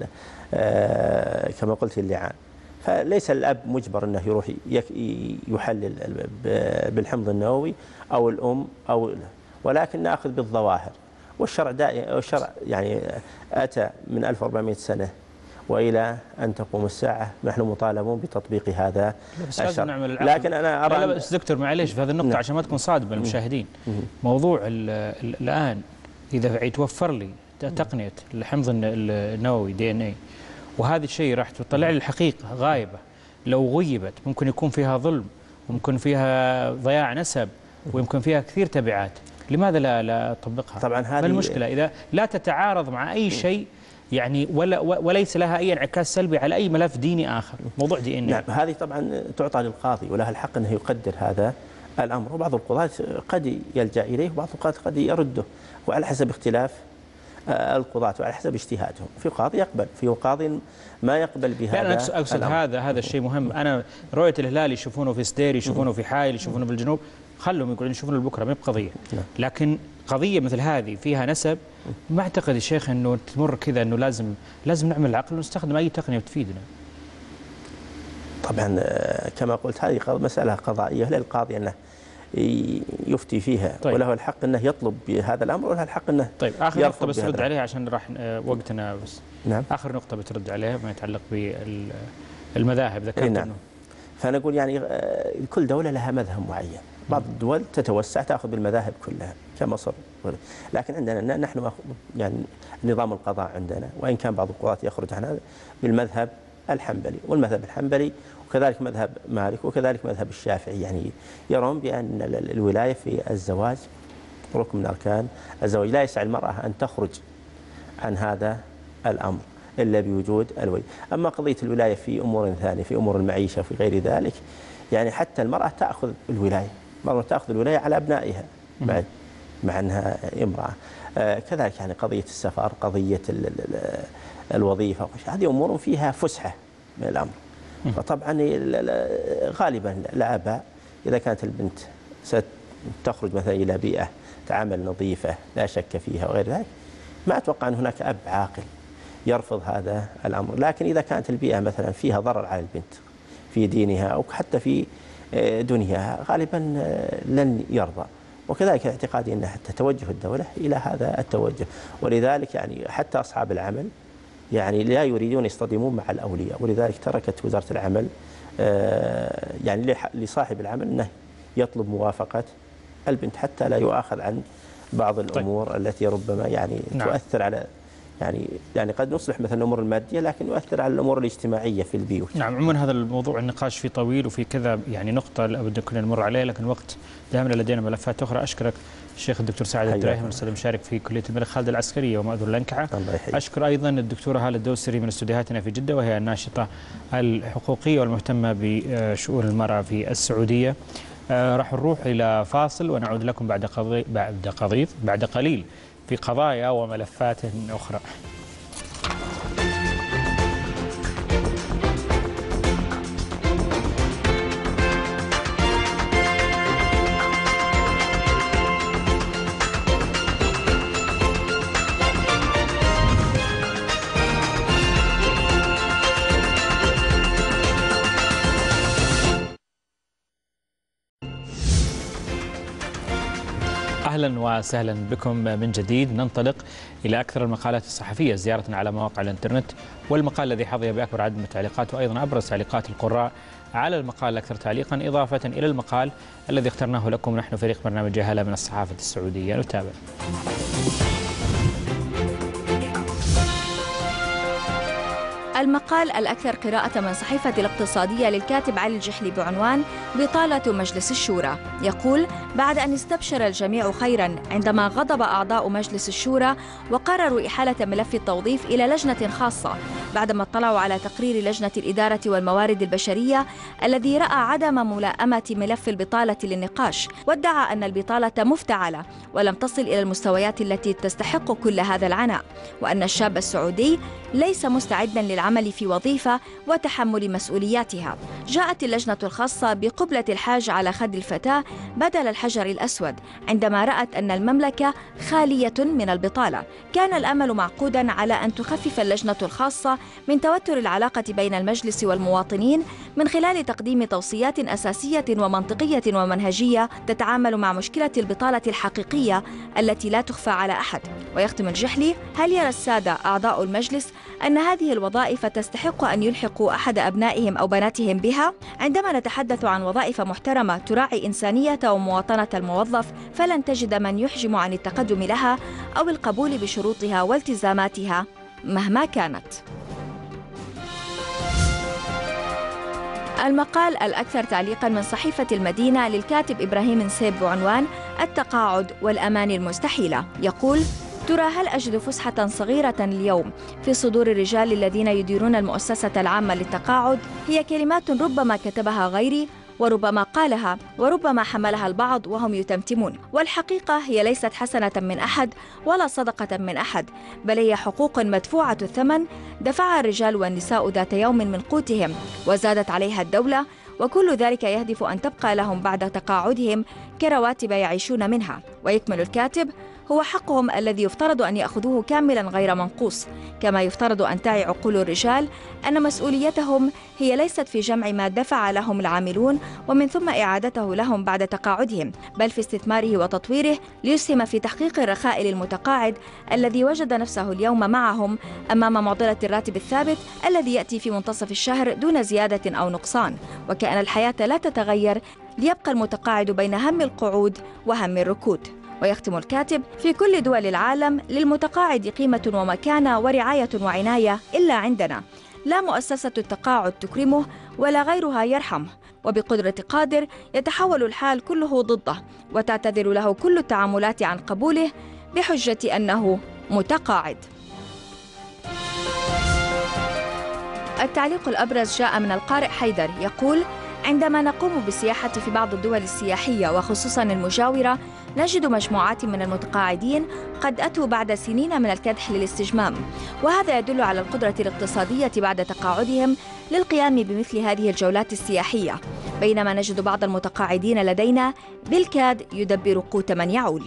كما قلت اللعان، فليس الأب مجبر أنه يروح يحلل بالحمض النووي أو الأم ولكن نأخذ بالظواهر. والشرع يعني أتى من 1400 سنة وإلى أن تقوم الساعة نحن مطالبون بتطبيق هذا الشرع. لكن أنا أرى لا بس دكتور معليش في هذه النقطة عشان ما تكون صادمة للمشاهدين. موضوع الآن إذا يتوفر لي تقنية الحمض النووي DNA، وهذا الشيء راح تطلع لي الحقيقة غايبة، لو غيبت ممكن يكون فيها ظلم، ممكن فيها ضياع نسب، ويمكن فيها كثير تبعات، لماذا لا أطبقها؟ طبعا هذه ما المشكلة إذا لا تتعارض مع أي شيء يعني وليس لها أي انعكاس سلبي على أي ملف ديني آخر، موضوع DNA. نعم، هذه طبعا تعطى للقاضي ولها الحق أنه يقدر هذا الأمر، وبعض القضاة قد يلجأ إليه وبعض القضاة قد يرده، وعلى حسب اختلاف القضاة وعلى حسب اجتهادهم. في قاضي يقبل، في قاضي ما يقبل بهذا. أنا أقصد هذا الشيء مهم. أنا رؤية الهلال يشوفونه في سدير، يشوفونه في حائل، يشوفونه في الجنوب، خلهم يقولون يشوفونه بكرة، ما بقضية. لكن قضية مثل هذه فيها نسب، ما أعتقد يا شيخ أنه تمر كذا أنه لازم نعمل العقل ونستخدم أي تقنية تفيدنا. طبعا كما قلت هذه مسألة قضائية للقاضي أنه يفتي فيها. طيب. وله الحق أنه يطلب بهذا الأمر، وله الحق أنه طيب آخر نقطة بس ترد عليها عشان راح وقتنا بس. نعم. آخر نقطة بترد عليها ما يتعلق بالمذاهب ذكرت. نعم. فأنا أقول يعني كل دولة لها مذهب معين، بعض الدول تتوسع تأخذ بالمذاهب كلها كمصر، لكن عندنا نحن يعني نظام القضاء عندنا، وإن كان بعض القضاة يخرج عن هذا بالمذهب الحنبلي، والمذهب الحنبلي وكذلك مذهب مالك وكذلك مذهب الشافعي يعني يرون بأن الولاية في الزواج ركن من أركان الزواج، لا يسع المرأة أن تخرج عن هذا الأمر إلا بوجود الولي. أما قضية الولاية في أمور ثانية، في أمور المعيشة وفي غير ذلك، يعني حتى المرأة تأخذ الولاية، المرأة تأخذ الولاية على أبنائها مع أنها امرأة. كذلك يعني قضية السفر، قضية الوظيفة، هذه أمور فيها فسحة من الأمر. فطبعا غالبا الآباء إذا كانت البنت ستخرج مثلا إلى بيئة تعامل نظيفة لا شك فيها وغير ذلك، ما أتوقع أن هناك أب عاقل يرفض هذا الأمر. لكن إذا كانت البيئة مثلا فيها ضرر على البنت في دينها أو حتى في دنياها، غالبا لن يرضى. وكذلك اعتقادي أن حتى توجه الدولة إلى هذا التوجه، ولذلك يعني حتى أصحاب العمل يعني لا يريدون يصطدمون مع الأولياء، ولذلك تركت وزارة العمل يعني لصاحب العمل أنه يطلب موافقة البنت حتى لا يؤاخذ عن بعض الأمور التي ربما يعني تؤثر على يعني قد نصلح مثلا الأمور المادية لكن يؤثر على الأمور الاجتماعية في البيوت. نعم، عموما هذا الموضوع النقاش فيه طويل وفي كذا يعني نقطة لابد كنا نمر عليها، لكن وقت دائما لدينا ملفات أخرى. أشكرك الشيخ الدكتور سعد الدراهم، الأستاذ المشارك في كلية الملك خالد العسكرية ومأذون الأنكعة. أشكر أيضا الدكتورة هالة الدوسري من استوديوهاتنا في جدة، وهي الناشطة الحقوقية والمهتمة بشؤون المرأة في السعودية. راح نروح إلى فاصل ونعود لكم بعد قليل في قضايا وملفات أخرى. أهلا وسهلا بكم من جديد. ننطلق إلى أكثر المقالات الصحفية زيارة على مواقع الإنترنت، والمقال الذي حظي بأكبر عدد من التعليقات وأيضا أبرز تعليقات القراء على المقال الأكثر تعليقا، إضافة إلى المقال الذي اخترناه لكم نحن فريق برنامج جهالة من الصحافة السعودية. نتابع. المقال الأكثر قراءة من صحيفة الاقتصادية للكاتب علي الجحلي بعنوان بطالة مجلس الشورى، يقول: بعد أن استبشر الجميع خيرا عندما غضب أعضاء مجلس الشورى وقرروا إحالة ملف التوظيف إلى لجنة خاصة بعدما اطلعوا على تقرير لجنة الإدارة والموارد البشرية الذي رأى عدم ملائمة ملف البطالة للنقاش، وادعى أن البطالة مفتعلة ولم تصل إلى المستويات التي تستحق كل هذا العناء، وأن الشاب السعودي ليس مستعدا للعمل في وظيفة وتحمل مسؤولياتها. جاءت اللجنة الخاصة بقبلة الحاج على خد الفتاة بدل الحجر الأسود عندما رأت أن المملكة خالية من البطالة. كان الأمل معقودا على أن تخفف اللجنة الخاصة من توتر العلاقة بين المجلس والمواطنين من خلال تقديم توصيات أساسية ومنطقية ومنهجية تتعامل مع مشكلة البطالة الحقيقية التي لا تخفى على أحد. ويختم الجحلي: هل يرى السادة أعضاء المجلس أن هذه الوظائف تستحق أن يلحقوا أحد أبنائهم أو بناتهم بها؟ عندما نتحدث عن وظائف محترمة تراعي إنسانية ومواطنة الموظف، فلن تجد من يحجم عن التقدم لها أو القبول بشروطها والتزاماتها مهما كانت. المقال الأكثر تعليقاً من صحيفة المدينة للكاتب إبراهيم نسيب بعنوان التقاعد والأماني المستحيلة، يقول: ترى هل أجد فسحة صغيرة اليوم في صدور الرجال الذين يديرون المؤسسة العامة للتقاعد؟ هي كلمات ربما كتبها غيري، وربما قالها، وربما حملها البعض وهم يتمتمون، والحقيقة هي ليست حسنة من أحد ولا صدقة من أحد، بل هي حقوق مدفوعة الثمن دفعها الرجال والنساء ذات يوم من قوتهم وزادت عليها الدولة، وكل ذلك يهدف أن تبقى لهم بعد تقاعدهم كرواتب يعيشون منها. ويكمل الكاتب: هو حقهم الذي يفترض أن يأخذوه كاملا غير منقوص، كما يفترض أن تعي عقول الرجال أن مسؤوليتهم هي ليست في جمع ما دفع لهم العاملون ومن ثم إعادته لهم بعد تقاعدهم، بل في استثماره وتطويره ليسهم في تحقيق الرخاء للمتقاعد الذي وجد نفسه اليوم معهم أمام معضلة الراتب الثابت الذي يأتي في منتصف الشهر دون زيادة أو نقصان، وكأن الحياة لا تتغير ليبقى المتقاعد بين هم القعود وهم الركود. ويختم الكاتب: في كل دول العالم للمتقاعد قيمة ومكانة ورعاية وعناية إلا عندنا، لا مؤسسة التقاعد تكرمه ولا غيرها يرحمه، وبقدرة قادر يتحول الحال كله ضده وتعتذر له كل التعاملات عن قبوله بحجة أنه متقاعد. التعليق الأبرز جاء من القارئ حيدر، يقول: عندما نقوم بالسياحة في بعض الدول السياحية وخصوصاً المجاورة نجد مجموعات من المتقاعدين قد أتوا بعد سنين من الكدح للاستجمام، وهذا يدل على القدرة الاقتصادية بعد تقاعدهم للقيام بمثل هذه الجولات السياحية، بينما نجد بعض المتقاعدين لدينا بالكاد يدبر قوت من يعول.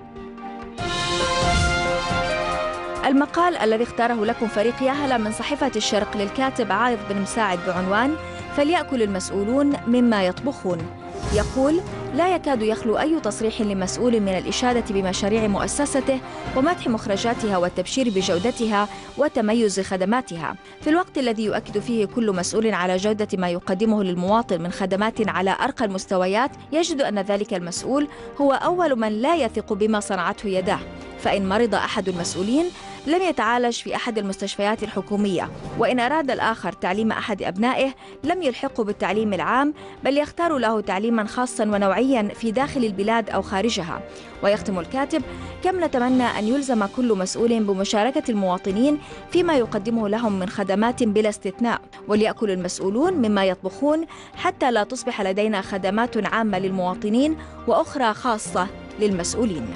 المقال الذي اختاره لكم فريق ياهلا من صحيفة الشرق للكاتب عايض بن مساعد بعنوان فليأكل المسؤولون مما يطبخون، يقول: لا يكاد يخلو أي تصريح لمسؤول من الإشادة بمشاريع مؤسسته ومدح مخرجاتها والتبشير بجودتها وتميز خدماتها، في الوقت الذي يؤكد فيه كل مسؤول على جودة ما يقدمه للمواطن من خدمات على أرقى المستويات، يجد أن ذلك المسؤول هو أول من لا يثق بما صنعته يداه، فإن مرض أحد المسؤولين لم يتعالج في أحد المستشفيات الحكومية، وإن أراد الآخر تعليم أحد أبنائه لم يلحقه بالتعليم العام بل يختار له تعليما خاصا ونوعيا في داخل البلاد أو خارجها. ويختم الكاتب: كم نتمنى أن يلزم كل مسؤول بمشاركة المواطنين فيما يقدمه لهم من خدمات بلا استثناء، وليأكل المسؤولون مما يطبخون حتى لا تصبح لدينا خدمات عامة للمواطنين وأخرى خاصة للمسؤولين.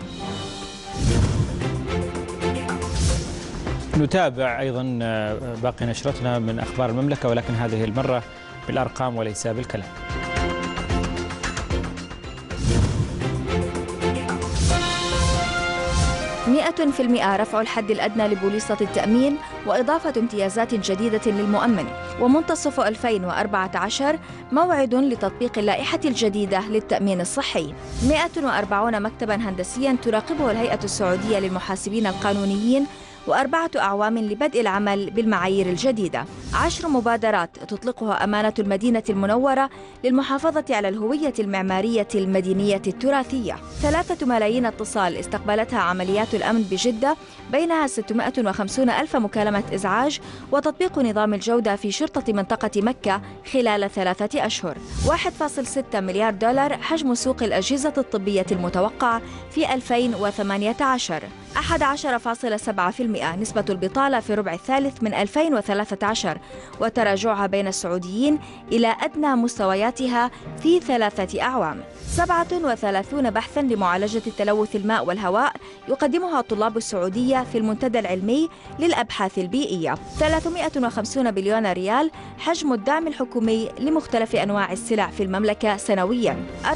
نتابع أيضا باقي نشرتنا من أخبار المملكة، ولكن هذه المرة بالأرقام وليس بالكلام. 100% رفع الحد الأدنى لبوليصة التأمين وإضافة امتيازات جديدة للمؤمن. ومنتصف 2014 موعد لتطبيق اللائحة الجديدة للتأمين الصحي. 140 مكتباً هندسياً تراقبه الهيئة السعودية للمحاسبين القانونيين، و4 أعوام لبدء العمل بالمعايير الجديدة. 10 مبادرات تطلقها أمانة المدينة المنورة للمحافظة على الهوية المعمارية المدينية التراثية. 3 ملايين اتصال استقبلتها عمليات الأمن بجدة، بينها 650 ألف مكالمة إزعاج وتطبيق نظام الجودة في شرطة منطقة مكة خلال 3 أشهر. 1.6 مليار دولار حجم سوق الأجهزة الطبية المتوقع في 2018. 11.7% نسبة البطالة في الربع الثالث من 2013، وتراجعها بين السعوديين إلى أدنى مستوياتها في 3 أعوام. 37 بحثاً لمعالجة تلوث الماء والهواء يقدمها طلاب السعودية في المنتدى العلمي للأبحاث البيئية. 350 بليون ريال حجم الدعم الحكومي لمختلف أنواع السلع في المملكة سنوياً.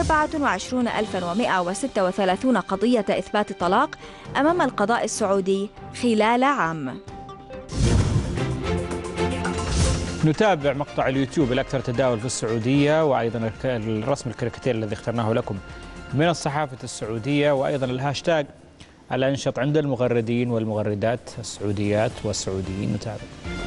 24,136 قضية إثبات طلاق أمام القضاء السعودي خلال عام. نتابع مقطع اليوتيوب الأكثر تداول في السعودية، وأيضا الرسم الكاريكاتير الذي اخترناه لكم من الصحافة السعودية، وأيضا الهاشتاج الأنشط عند المغردين والمغردات السعوديات والسعوديين. نتابع.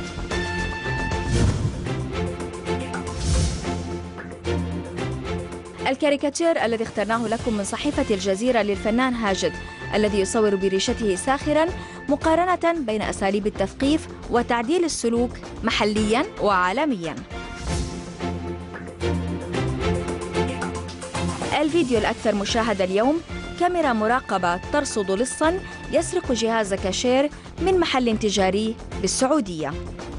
الكاريكاتير الذي اخترناه لكم من صحيفة الجزيرة للفنان هاجد، الذي يصور بريشته ساخرا مقارنة بين أساليب التثقيف وتعديل السلوك محليا وعالميا. الفيديو الأكثر مشاهدة اليوم: كاميرا مراقبة ترصد لصا يسرق جهاز كاشير من محل تجاري بالسعودية.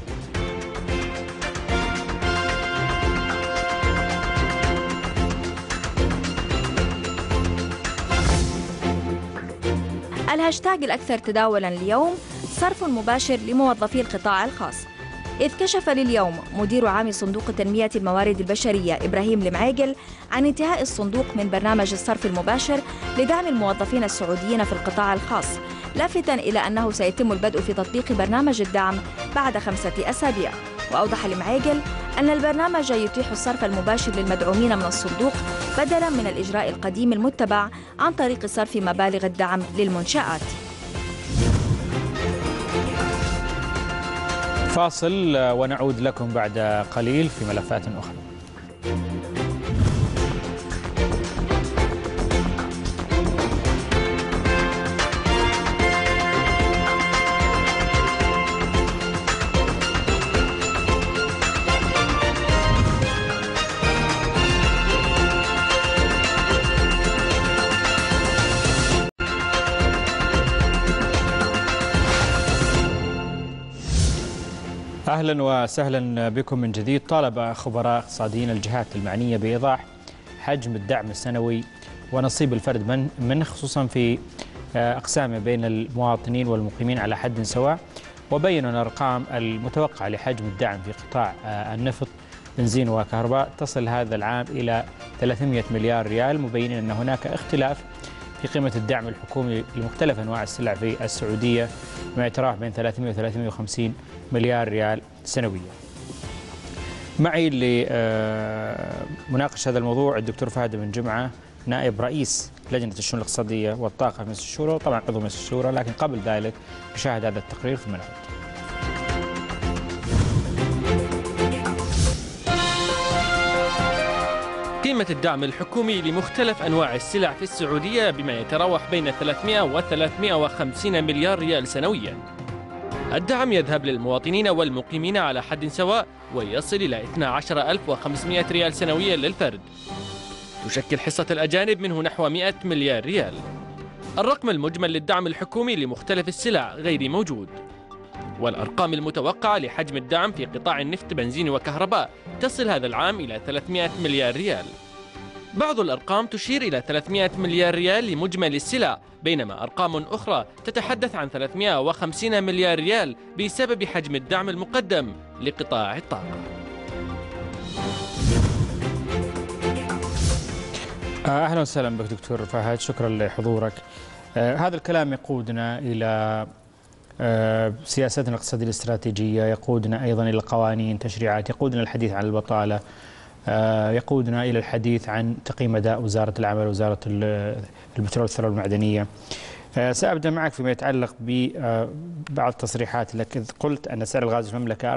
الهاشتاج الأكثر تداولاً اليوم: صرف مباشر لموظفي القطاع الخاص، إذ كشف لليوم مدير عام صندوق تنمية الموارد البشرية إبراهيم المعيقل عن انتهاء الصندوق من برنامج الصرف المباشر لدعم الموظفين السعوديين في القطاع الخاص، لافتاً إلى أنه سيتم البدء في تطبيق برنامج الدعم بعد 5 أسابيع. وأوضح المعيقل أن البرنامج يتيح الصرف المباشر للمدعومين من الصندوق بدلاً من الإجراء القديم المتبع عن طريق صرف مبالغ الدعم للمنشآت. فاصل ونعود لكم بعد قليل في ملفات أخرى. أهلا وسهلا بكم من جديد. طالب خبراء اقتصاديين الجهات المعنية بإيضاح حجم الدعم السنوي ونصيب الفرد منه، خصوصا في أقسامه بين المواطنين والمقيمين على حد سواء، وبينوا الأرقام المتوقعة لحجم الدعم في قطاع النفط بنزين وكهرباء تصل هذا العام إلى 300 مليار ريال، مبينين أن هناك اختلاف في قيمة الدعم الحكومي لمختلف أنواع السلع في السعودية، مع يتراوح بين 300 و 350 مليار ريال سنويا. معي لمناقشة هذا الموضوع الدكتور فهد بن جمعة، نائب رئيس لجنة الشؤون الاقتصادية والطاقة في مجلس الشورى، وطبعا عضو مجلس الشورى، لكن قبل ذلك نشاهد هذا التقرير ثم نعود. قيمة الدعم الحكومي لمختلف أنواع السلع في السعودية بما يتراوح بين 300 و 350 مليار ريال سنويا. الدعم يذهب للمواطنين والمقيمين على حد سواء ويصل إلى 12500 ريال سنويا للفرد. تشكل حصة الأجانب منه نحو 100 مليار ريال. الرقم المجمل للدعم الحكومي لمختلف السلع غير موجود. والأرقام المتوقعة لحجم الدعم في قطاع النفط بنزين وكهرباء تصل هذا العام إلى 300 مليار ريال. بعض الأرقام تشير إلى 300 مليار ريال لمجمل السلع، بينما أرقام أخرى تتحدث عن 350 مليار ريال بسبب حجم الدعم المقدم لقطاع الطاقة. أهلا وسهلا بك دكتور فهد، شكرا لحضورك. هذا الكلام يقودنا إلى سياستنا الاقتصادية الاستراتيجية، يقودنا أيضا إلى قوانين، تشريعات، يقودنا الحديث عن البطالة، يقودنا إلى الحديث عن تقييم أداء وزارة العمل ووزارة البترول والثروة المعدنية. سأبدأ معك فيما يتعلق ببعض التصريحات لك، إذ قلت أن سعر الغاز في المملكة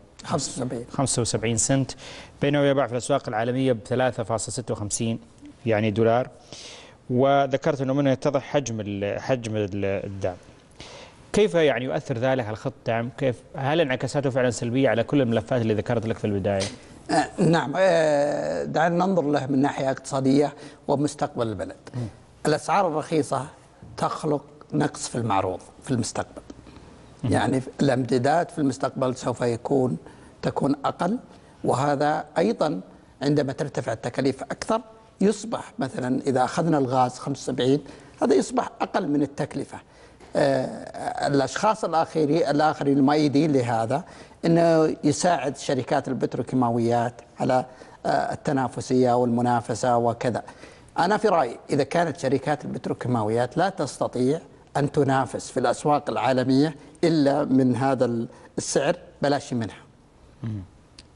75 سنت، بينما يباع في الأسواق العالمية ب 3.56 يعني دولار، وذكرت أنه منه يتضح حجم الدعم. كيف يعني يؤثر ذلك على خط الدعم؟ هل انعكاساته فعلا سلبية على كل الملفات اللي ذكرت لك في البداية؟ نعم، دعنا ننظر له من ناحية اقتصادية ومستقبل البلد. الأسعار الرخيصة تخلق نقص في المعروض في المستقبل. يعني الامتداد في المستقبل سوف تكون أقل، وهذا أيضا عندما ترتفع التكاليف أكثر يصبح مثلا إذا أخذنا الغاز 75 هذا يصبح أقل من التكلفة. الأشخاص الآخرين المؤيدين لهذا أنه يساعد شركات البتروكيماويات على التنافسية والمنافسة وكذا. أنا في رأيي إذا كانت شركات البتروكيماويات لا تستطيع أن تنافس في الأسواق العالمية إلا من هذا السعر، بلاش منها.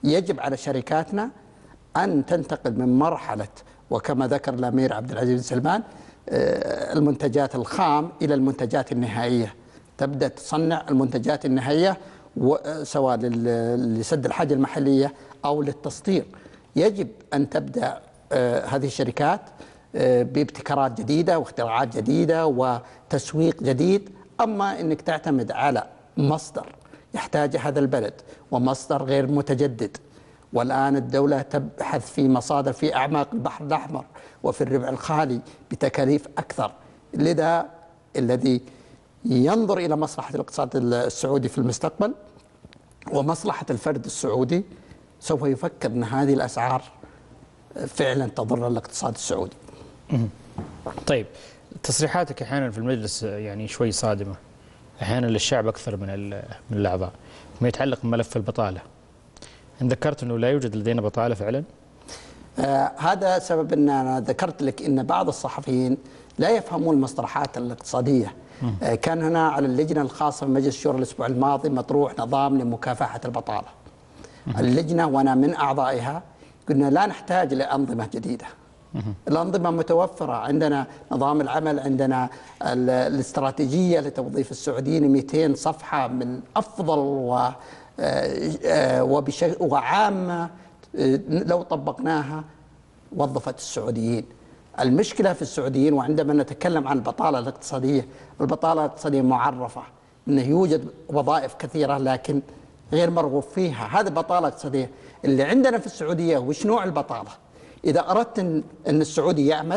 يجب على شركاتنا أن تنتقل من مرحلة، وكما ذكر الأمير عبد العزيز بن سلمان، المنتجات الخام إلى المنتجات النهائية. تبدأ تصنع المنتجات النهائية سواء لسد الحاجة المحلية أو للتصدير. يجب أن تبدأ هذه الشركات بابتكارات جديدة واختراعات جديدة وتسويق جديد. أما أنك تعتمد على مصدر يحتاج هذا البلد ومصدر غير متجدد، والآن الدولة تبحث في مصادر في أعماق البحر الأحمر وفي الربع الخالي بتكاليف أكثر، لذا الذي ينظر إلى مصلحة الاقتصاد السعودي في المستقبل ومصلحة الفرد السعودي سوف يفكر أن هذه الأسعار فعلا تضر الاقتصاد السعودي. طيب، تصريحاتك أحيانا في المجلس يعني شوي صادمة أحيانا للشعب أكثر من الأعضاء ما يتعلق بملف البطالة. أن ذكرت أنه لا يوجد لدينا بطالة فعلا؟ هذا سبب أن أنا ذكرت لك أن بعض الصحفيين لا يفهمون المصطلحات الاقتصادية. كان هنا على اللجنة الخاصة في مجلس الشورى الأسبوع الماضي مطروح نظام لمكافحة البطالة. اللجنة وأنا من أعضائها قلنا لا نحتاج لأنظمة جديدة. الأنظمة متوفرة، عندنا نظام العمل، عندنا الاستراتيجية لتوظيف السعوديين 200 صفحة من أفضل وعامة لو طبقناها وظفت السعوديين. المشكلة في السعوديين، وعندما نتكلم عن البطالة الاقتصادية، البطالة الاقتصادية معرفة أنه يوجد وظائف كثيرة لكن غير مرغوب فيها. هذه بطالة اقتصادية. اللي عندنا في السعودية وش نوع البطالة؟ إذا أردت أن السعودي يعمل،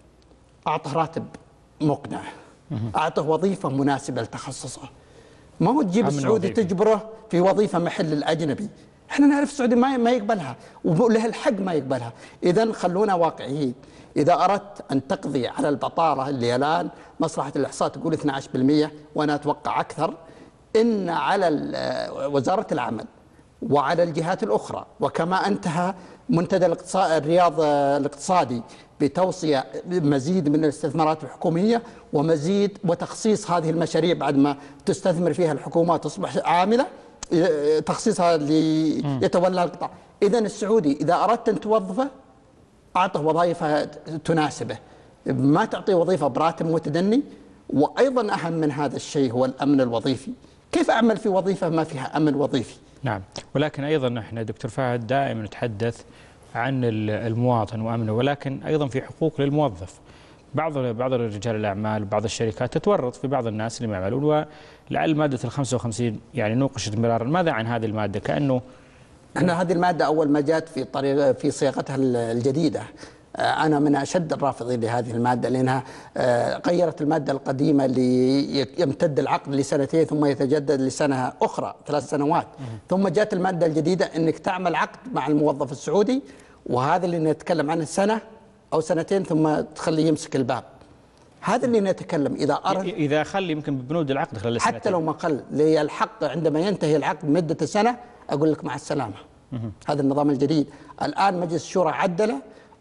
أعطه راتب مقنع، أعطه وظيفة مناسبة لتخصصه. ما هو تجيب السعودي تجبره في وظيفة محل الأجنبي. احنا نعرف السعودي ما يقبلها وله الحق ما يقبلها. إذن خلونا واقعيين. إذا أردت أن تقضي على البطالة اللي الآن مصلحة الإحصاء تقول 12% وأنا أتوقع أكثر، إن على وزارة العمل وعلى الجهات الأخرى، وكما انتهى منتدى الرياض الاقتصادي بتوصية مزيد من الاستثمارات الحكومية ومزيد وتخصيص هذه المشاريع بعد ما تستثمر فيها الحكومة تصبح عاملة، تخصيصها ليتولى القطاع. إذن السعودي إذا أردت أن توظفه أعطه وظائف تناسبه، ما تعطي وظيفة براتب متدني. وأيضا أهم من هذا الشيء هو الأمن الوظيفي. كيف أعمل في وظيفة ما فيها أمن وظيفي؟ نعم، ولكن أيضا احنا دكتور فهد دائما نتحدث عن المواطن وأمنه، ولكن أيضا في حقوق للموظف. بعض رجال الأعمال وبعض الشركات تتورط في بعض الناس اللي يعملون، ولعل مادة 55 يعني نوقشت مرارا. ماذا عن هذه المادة؟ كأنه احنا هذه المادة أول ما جاءت في صياغتها الجديدة أنا من أشد الرافضين لهذه المادة، لأنها غيرت المادة القديمة اللي يمتد العقد لسنتين ثم يتجدد لسنة أخرى 3 سنوات، ثم جاءت المادة الجديدة أنك تعمل عقد مع الموظف السعودي، وهذا اللي نتكلم عنه سنة أو سنتين ثم تخليه يمسك الباب. هذا اللي نتكلم. إذا خلي يمكن ببنود العقد خلال السنتين، حتى لو ما قل لي الحق عندما ينتهي العقد مدة سنة أقول لك مع السلامة. هذا النظام الجديد. الآن مجلس الشورى عدله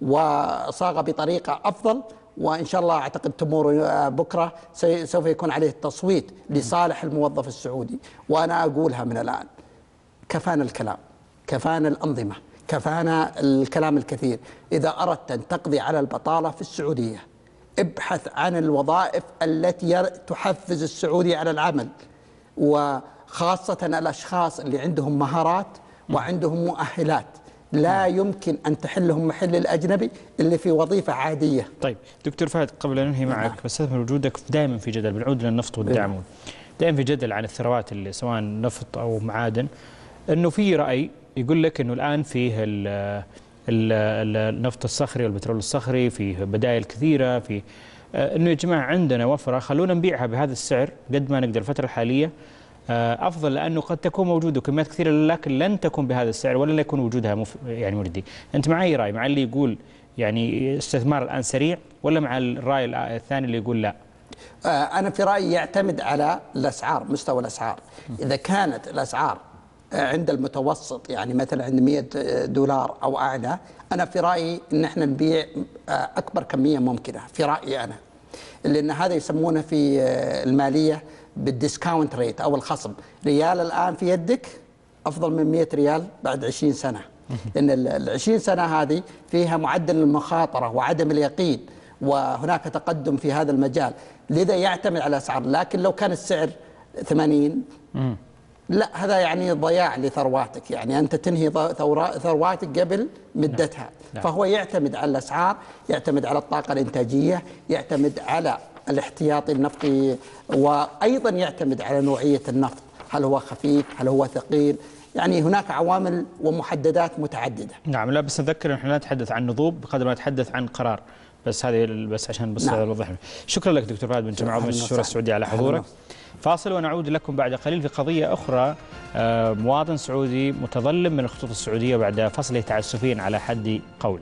وصاغ بطريقة أفضل، وإن شاء الله أعتقد تمور بكرة سوف يكون عليه التصويت لصالح الموظف السعودي. وأنا أقولها من الآن، كفانا الكلام، كفانا الأنظمة، كفانا الكلام الكثير. إذا أردت أن تقضي على البطالة في السعودية ابحث عن الوظائف التي تحفز السعودي على العمل، وخاصة الأشخاص اللي عندهم مهارات وعندهم مؤهلات. لا يمكن أن تحلهم محل الأجنبي اللي في وظيفة عادية. طيب دكتور فهد، قبل أن ننهي معك بستثمر وجودك دائما في جدل، بنعود للنفط والدعم، دائما في جدل عن الثروات اللي سواء نفط أو معادن، أنه في رأي يقول لك أنه الآن فيه النفط الصخري والبترول الصخري فيه بدائل كثيرة، في أنه يا جماعة عندنا وفرة، خلونا نبيعها بهذا السعر قد ما نقدر الفترة الحالية أفضل، لأنه قد تكون موجودة كميات كثيرة لكن لن تكون بهذا السعر ولا يكون وجودها يعني مجدي. أنت مع أي رأي؟ مع اللي يقول يعني استثمار الآن سريع، ولا مع الرأي الثاني اللي يقول لا؟ أنا في رأيي يعتمد على الأسعار، مستوى الأسعار. إذا كانت الأسعار عند المتوسط يعني مثلا عند $100 أو أعلى، أنا في رأيي أن احنا نبيع أكبر كمية ممكنة في رأيي أنا، لأن هذا يسمونه في المالية بالديسكاونت ريت أو الخصم. ريال الآن في يدك أفضل من 100 ريال بعد 20 سنة، لأن ال 20 سنة هذه فيها معدل المخاطرة وعدم اليقين، وهناك تقدم في هذا المجال، لذا يعتمد على الأسعار. لكن لو كان السعر 80 لا، هذا يعني ضياع لثرواتك، يعني أنت تنهي ثرواتك قبل مدتها. فهو يعتمد على الأسعار، يعتمد على الطاقة الإنتاجية، يعتمد على الاحتياطي النفطي، وأيضا يعتمد على نوعية النفط، هل هو خفيف، هل هو ثقيل، يعني هناك عوامل ومحددات متعددة. نعم، لا بس نذكر نحن لا نتحدث عن نضوب بقدر ما نتحدث عن قرار، بس هذه بس عشان بس نوضح. شكرا لك دكتور فهد بن جمعة عضو مجلس الشورى السعودية على حضورك. فاصل ونعود لكم بعد قليل في قضية أخرى. مواطن سعودي متظلم من الخطوط السعودية بعد فصله تعسفيا على حد قوله.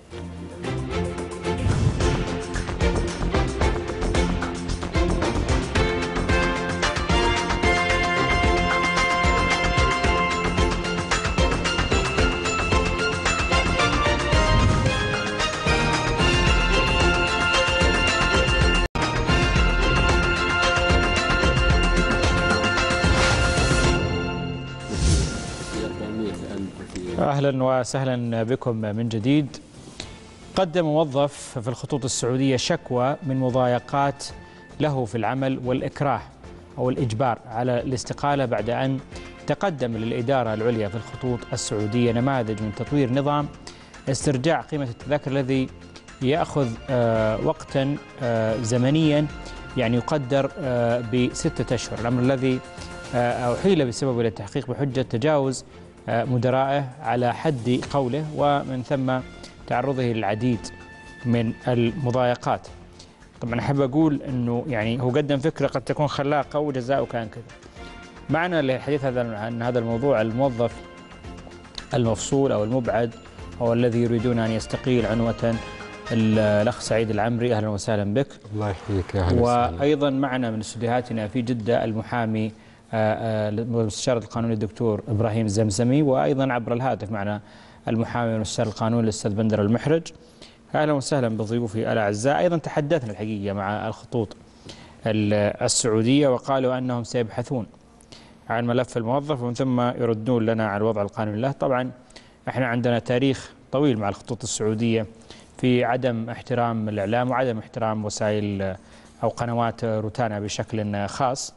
أهلا وسهلا بكم من جديد. قدم موظف في الخطوط السعودية شكوى من مضايقات له في العمل والإكراه أو الإجبار على الاستقالة بعد أن تقدم للإدارة العليا في الخطوط السعودية نماذج من تطوير نظام استرجاع قيمة التذاكر الذي يأخذ وقتا زمنيا يعني يقدر ب6 أشهر، الأمر الذي أحيل بسببه إلى التحقيق بحجة تجاوز مدرائه على حد قوله، ومن ثم تعرضه للعديد من المضايقات. طبعا أحب أقول أنه يعني هو قدم فكرة قد تكون خلاقة وجزاؤه كان كذا. معنا للحديث عن هذا الموضوع الموظف المفصول أو المبعد أو الذي يريدون أن يستقيل عنوة الأخ سعيد العمري. أهلا وسهلا بك. الله يحييك. أهلا وسهلا. وأيضا معنا من استديوهاتنا في جدة المحامي المستشار القانوني الدكتور إبراهيم الزمزمي، وأيضا عبر الهاتف معنا المحامي والمستشار القانوني الأستاذ بندر المحرج. أهلا وسهلا بضيوفي الأعزاء. أيضا تحدثنا الحقيقة مع الخطوط السعودية وقالوا أنهم سيبحثون عن ملف الموظف ومن ثم يردون لنا على الوضع القانوني له. طبعا احنا عندنا تاريخ طويل مع الخطوط السعودية في عدم احترام الإعلام وعدم احترام وسائل أو قنوات روتانا بشكل خاص،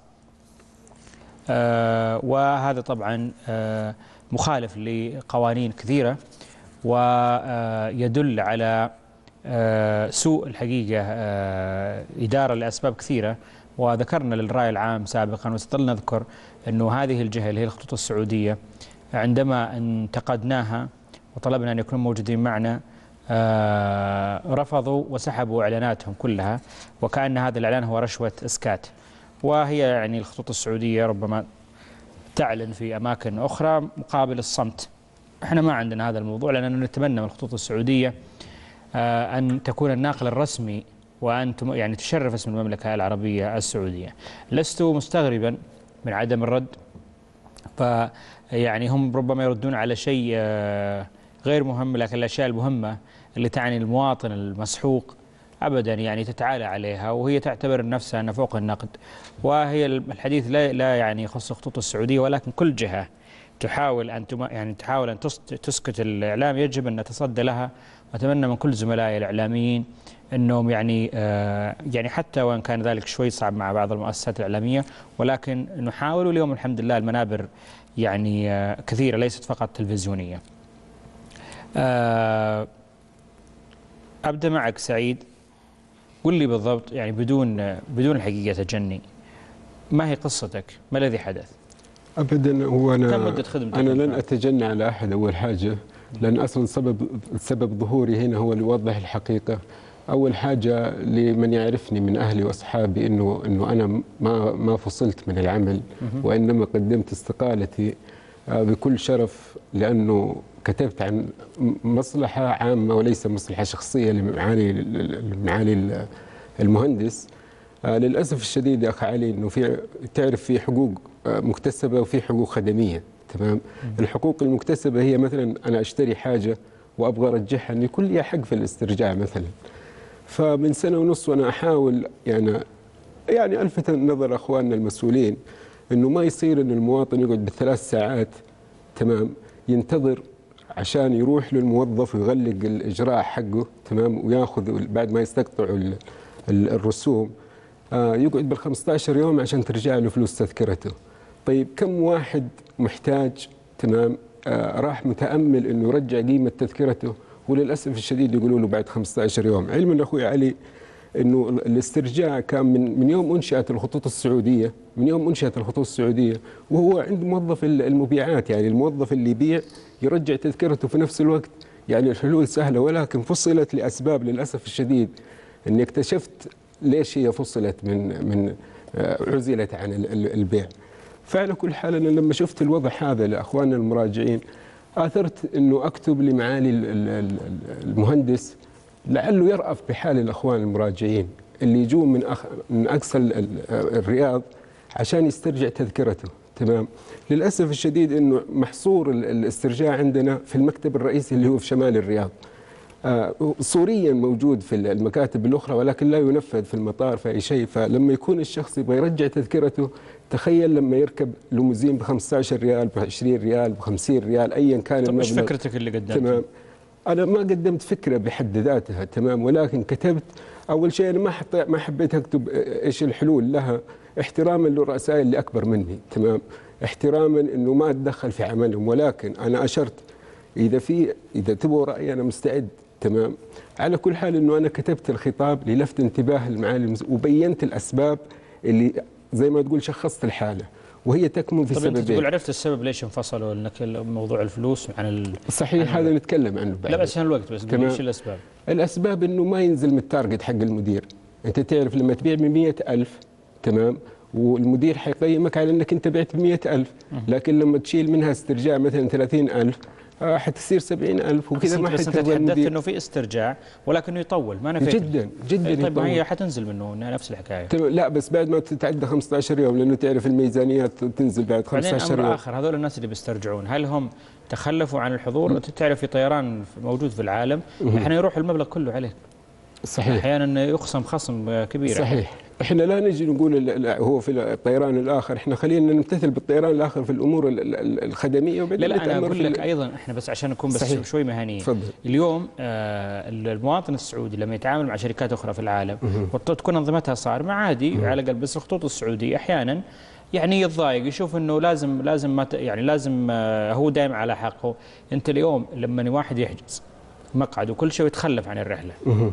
وهذا طبعا مخالف لقوانين كثيرة ويدل على سوء الحقيقة إدارة لأسباب كثيرة، وذكرنا للرأي العام سابقا وستظل نذكر أنه هذه الجهة اللي هي الخطوط السعودية عندما انتقدناها وطلبنا أن يكونوا موجودين معنا رفضوا وسحبوا إعلاناتهم كلها، وكأن هذا الإعلان هو رشوة إسكات. وهي يعني الخطوط السعودية ربما تعلن في أماكن أخرى مقابل الصمت. احنا ما عندنا هذا الموضوع، لأننا نتمنى من الخطوط السعودية أن تكون الناقل الرسمي وأن يعني تشرف اسم المملكة العربية السعودية. لست مستغربا من عدم الرد، فيعني هم ربما يردون على شيء غير مهم، لكن الأشياء المهمة اللي تعني المواطن المسحوق أبدا يعني تتعالى عليها، وهي تعتبر نفسها أن فوق النقد. وهي الحديث لا يعني يخص الخطوط السعودية، ولكن كل جهة تحاول أن تسكت الإعلام يجب أن نتصدى لها. وأتمنى من كل زملائي الإعلاميين أنهم يعني حتى وإن كان ذلك شوي صعب مع بعض المؤسسات الإعلامية، ولكن نحاول. واليوم الحمد لله المنابر يعني كثيرة ليست فقط تلفزيونية. أبدأ معك سعيد، قل لي بالضبط يعني بدون الحقيقة تجني، ما هي قصتك؟ ما الذي حدث؟ أبدا هو كم مدة خدمتك؟ أنا لن أتجنى على أحد أول حاجة، لأن أصلا سبب ظهوري هنا هو ليوضح الحقيقة. أول حاجة لمن يعرفني من أهلي وأصحابي إنه أنا ما فصلت من العمل، وإنما قدمت استقالتي بكل شرف، لأنه كتبت عن مصلحة عامة وليس مصلحة شخصية لمعالي المهندس. للأسف الشديد يا أخ علي إنه تعرف في حقوق مكتسبة وفي حقوق خدمية، تمام؟ الحقوق المكتسبة هي مثلا أنا أشتري حاجة وأبغى أرجعها، أن يكون لي حق في الاسترجاع مثلا. فمن سنة ونص وأنا أحاول يعني ألفت نظر أخواننا المسؤولين إنه ما يصير إن المواطن يقعد ب3 ساعات تمام ينتظر عشان يروح للموظف ويغلق الإجراء حقه، تمام، وياخذ بعد ما يستقطعوا الرسوم يقعد بال15 يوم عشان ترجع له فلوس تذكرته. طيب كم واحد محتاج، تمام، راح متأمل إنه يرجع قيمة تذكرته وللأسف الشديد يقولوا له بعد 15 يوم. علما أخوي علي إنه الاسترجاع كان من يوم أنشأت الخطوط السعودية، من يوم أنشأت الخطوط السعودية وهو عند موظف المبيعات، يعني الموظف اللي يبيع يرجع تذكرته في نفس الوقت. يعني الحلول سهلة ولكن فصلت لأسباب للأسف الشديد إني اكتشفت ليش هي فصلت من عزلت عن البيع. فعلى كل حال أنا لما شفت الوضع هذا لأخواننا المراجعين آثرت إنه أكتب لمعالي المهندس لعله يرأف بحال الأخوان المراجعين اللي يجون من أقصى الرياض عشان يسترجع تذكرته، تمام. للأسف الشديد إنه محصور الاسترجاع عندنا في المكتب الرئيسي اللي هو في شمال الرياض. صوريا موجود في المكاتب الأخرى ولكن لا ينفذ في المطار في أي شيء. فلما يكون الشخص يبغى يرجع تذكرته، تخيل لما يركب ليموزين ب15 ريال ب20 ريال ب50 ريال أيا كان. طب ايش فكرتك اللي قدمتها؟ تمام، أنا ما قدمت فكرة بحد ذاتها، تمام، ولكن كتبت أول شيء أنا ما حبيت أكتب إيش الحلول لها احتراما للرؤساء اللي أكبر مني، تمام، احتراما إنه ما أتدخل في عملهم، ولكن أنا أشرت إذا تبغوا رأيي أنا مستعد، تمام. على كل حال إنه أنا كتبت الخطاب للفت انتباه المعالي وبينت الأسباب اللي زي ما تقول شخصت الحالة وهي تكمن في سببين. طيب أنت تقول عرفت السبب ليش انفصلوا انك موضوع الفلوس عن صحيح هذا نتكلم عنه بعد. لا بس عشان الوقت بس ايش الأسباب؟ الأسباب إنه ما ينزل من التارجت حق المدير. أنت تعرف لما تبيع ب100,000، تمام، والمدير حيقيمك على أنك أنت بعت ب100,000، لكن لما تشيل منها استرجاع مثلا 30,000 حتصير 70,000 وكذا. ما بس انت تحدثت انه في استرجاع ولكنه يطول، ما نفيت جدا جدا. طيب ما هي حتنزل منه نفس الحكايه. لا بس بعد ما تتعدى 15 يوم لانه تعرف الميزانيات تنزل بعد 15 يوم. امر اخر، هذول الناس اللي بيسترجعون هل هم تخلفوا عن الحضور؟ انت تعرف في طيران موجود في العالم احنا يروح المبلغ كله عليه. صحيح، احيانا يخصم خصم كبير. صحيح، احنا لا نجي نقول هو في الطيران الاخر، احنا خلينا نمتثل بالطيران الاخر في الامور الخدميه وبعدين لا انا اقول لك ايضا احنا بس عشان نكون بس صحيح. شوي مهنيين. اليوم المواطن السعودي لما يتعامل مع شركات اخرى في العالم وتكون انظمتها صارمه عادي على الاقل، بس الخطوط السعوديه احيانا يعني يتضايق، يشوف انه لازم ما يعني لازم هو دائما على حقه. انت اليوم لما واحد يحجز مقعد وكل شيء ويتخلف عن الرحله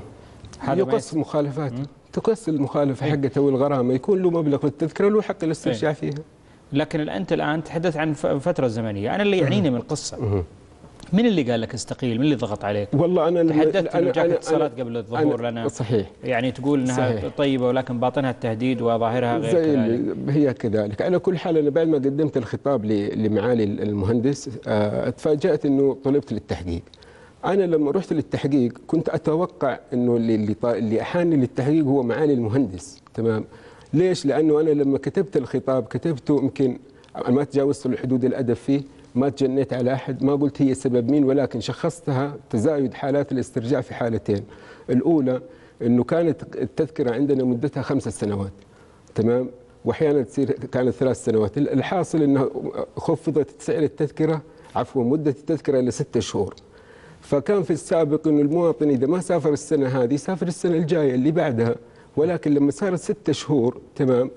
يقص مخالفاته، تقص المخالفه حقته والغرامه، يكون له مبلغ التذكره له حق الاسترجاع فيها. لكن انت الان تحدث عن فتره زمنيه، انا اللي يعنيني من القصه من اللي قال لك استقيل؟ من اللي ضغط عليك؟ والله انا تحدثت انه جاك اتصالات قبل الظهور لنا صحيح، يعني تقول انها صحيح. طيبه ولكن باطنها التهديد وظاهرها غير كذلك. هي كذلك. على كل حال انا بعد ما قدمت الخطاب لمعالي المهندس تفاجات انه طلبت للتحقيق. أنا لما رحت للتحقيق كنت أتوقع إنه اللي أحاني للتحقيق هو معالي المهندس، تمام؟ ليش؟ لأنه أنا لما كتبت الخطاب كتبته يمكن ما تجاوزت الحدود الأدب فيه، ما تجنيت على أحد، ما قلت هي سبب مين، ولكن شخصتها تزايد حالات الاسترجاع في حالتين. الأولى إنه كانت التذكرة عندنا مدتها 5 سنوات، تمام؟ وأحيانا تصير كانت 3 سنوات، الحاصل إنه خفضت سعر التذكرة مدة التذكرة إلى 6 شهور. فكان في السابق انه المواطن اذا ما سافر السنه هذه سافر السنه الجايه اللي بعدها، ولكن لما صارت 6 شهور، تمام،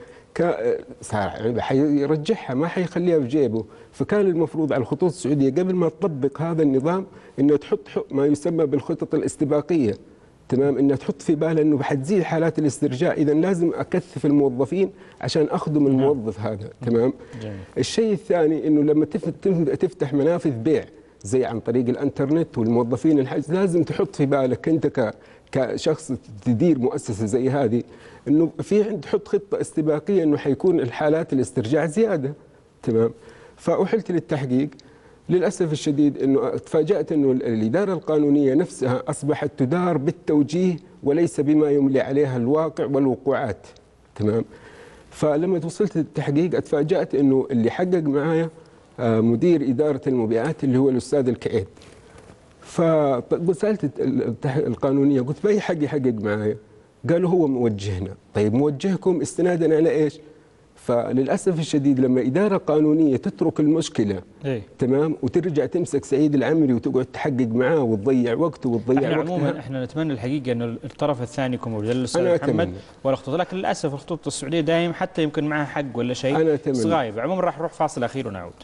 صار حيرجعها ما حيخليها في جيبه. فكان المفروض على الخطوط السعوديه قبل ما تطبق هذا النظام انه تحط ما يسمى بالخطط الاستباقيه، تمام، انها تحط في بالها انه حتزيد حالات الاسترجاع، اذا لازم اكثف الموظفين عشان اخدم الموظف هذا، تمام. جميل. الشيء الثاني انه لما تفتح منافذ بيع زي عن طريق الانترنت والموظفين الحجز، لازم تحط في بالك انت كشخص تدير مؤسسه زي هذه انه تحط خطه استباقيه انه حيكون الحالات الاسترجاع زياده، تمام. فاحلت للتحقيق. للاسف الشديد انه تفاجات انه الاداره القانونيه نفسها اصبحت تدار بالتوجيه وليس بما يملي عليها الواقع والوقوعات، تمام. فلما وصلت للتحقيق اتفاجات انه اللي حقق معايا مدير إدارة المبيعات اللي هو الأستاذ الكعيد. فسألت القانونية قلت بأي حق يحقق معايا؟ قالوا هو موجهنا. طيب موجهكم استنادا على إيش؟ فللاسف الشديد لما اداره قانونيه تترك المشكله تمام وترجع تمسك سعيد العمري وتقعد تحقق معاه وتضيع وقته وتضيع وقتها. عموما احنا نتمنى الحقيقه انه الطرف الثاني يكون موجود، الاستاذ محمد والخطوط، لكن للاسف الخطوط السعوديه دائما حتى يمكن معها حق ولا شيء صغايب. عموما راح نروح فاصل اخير ونعود.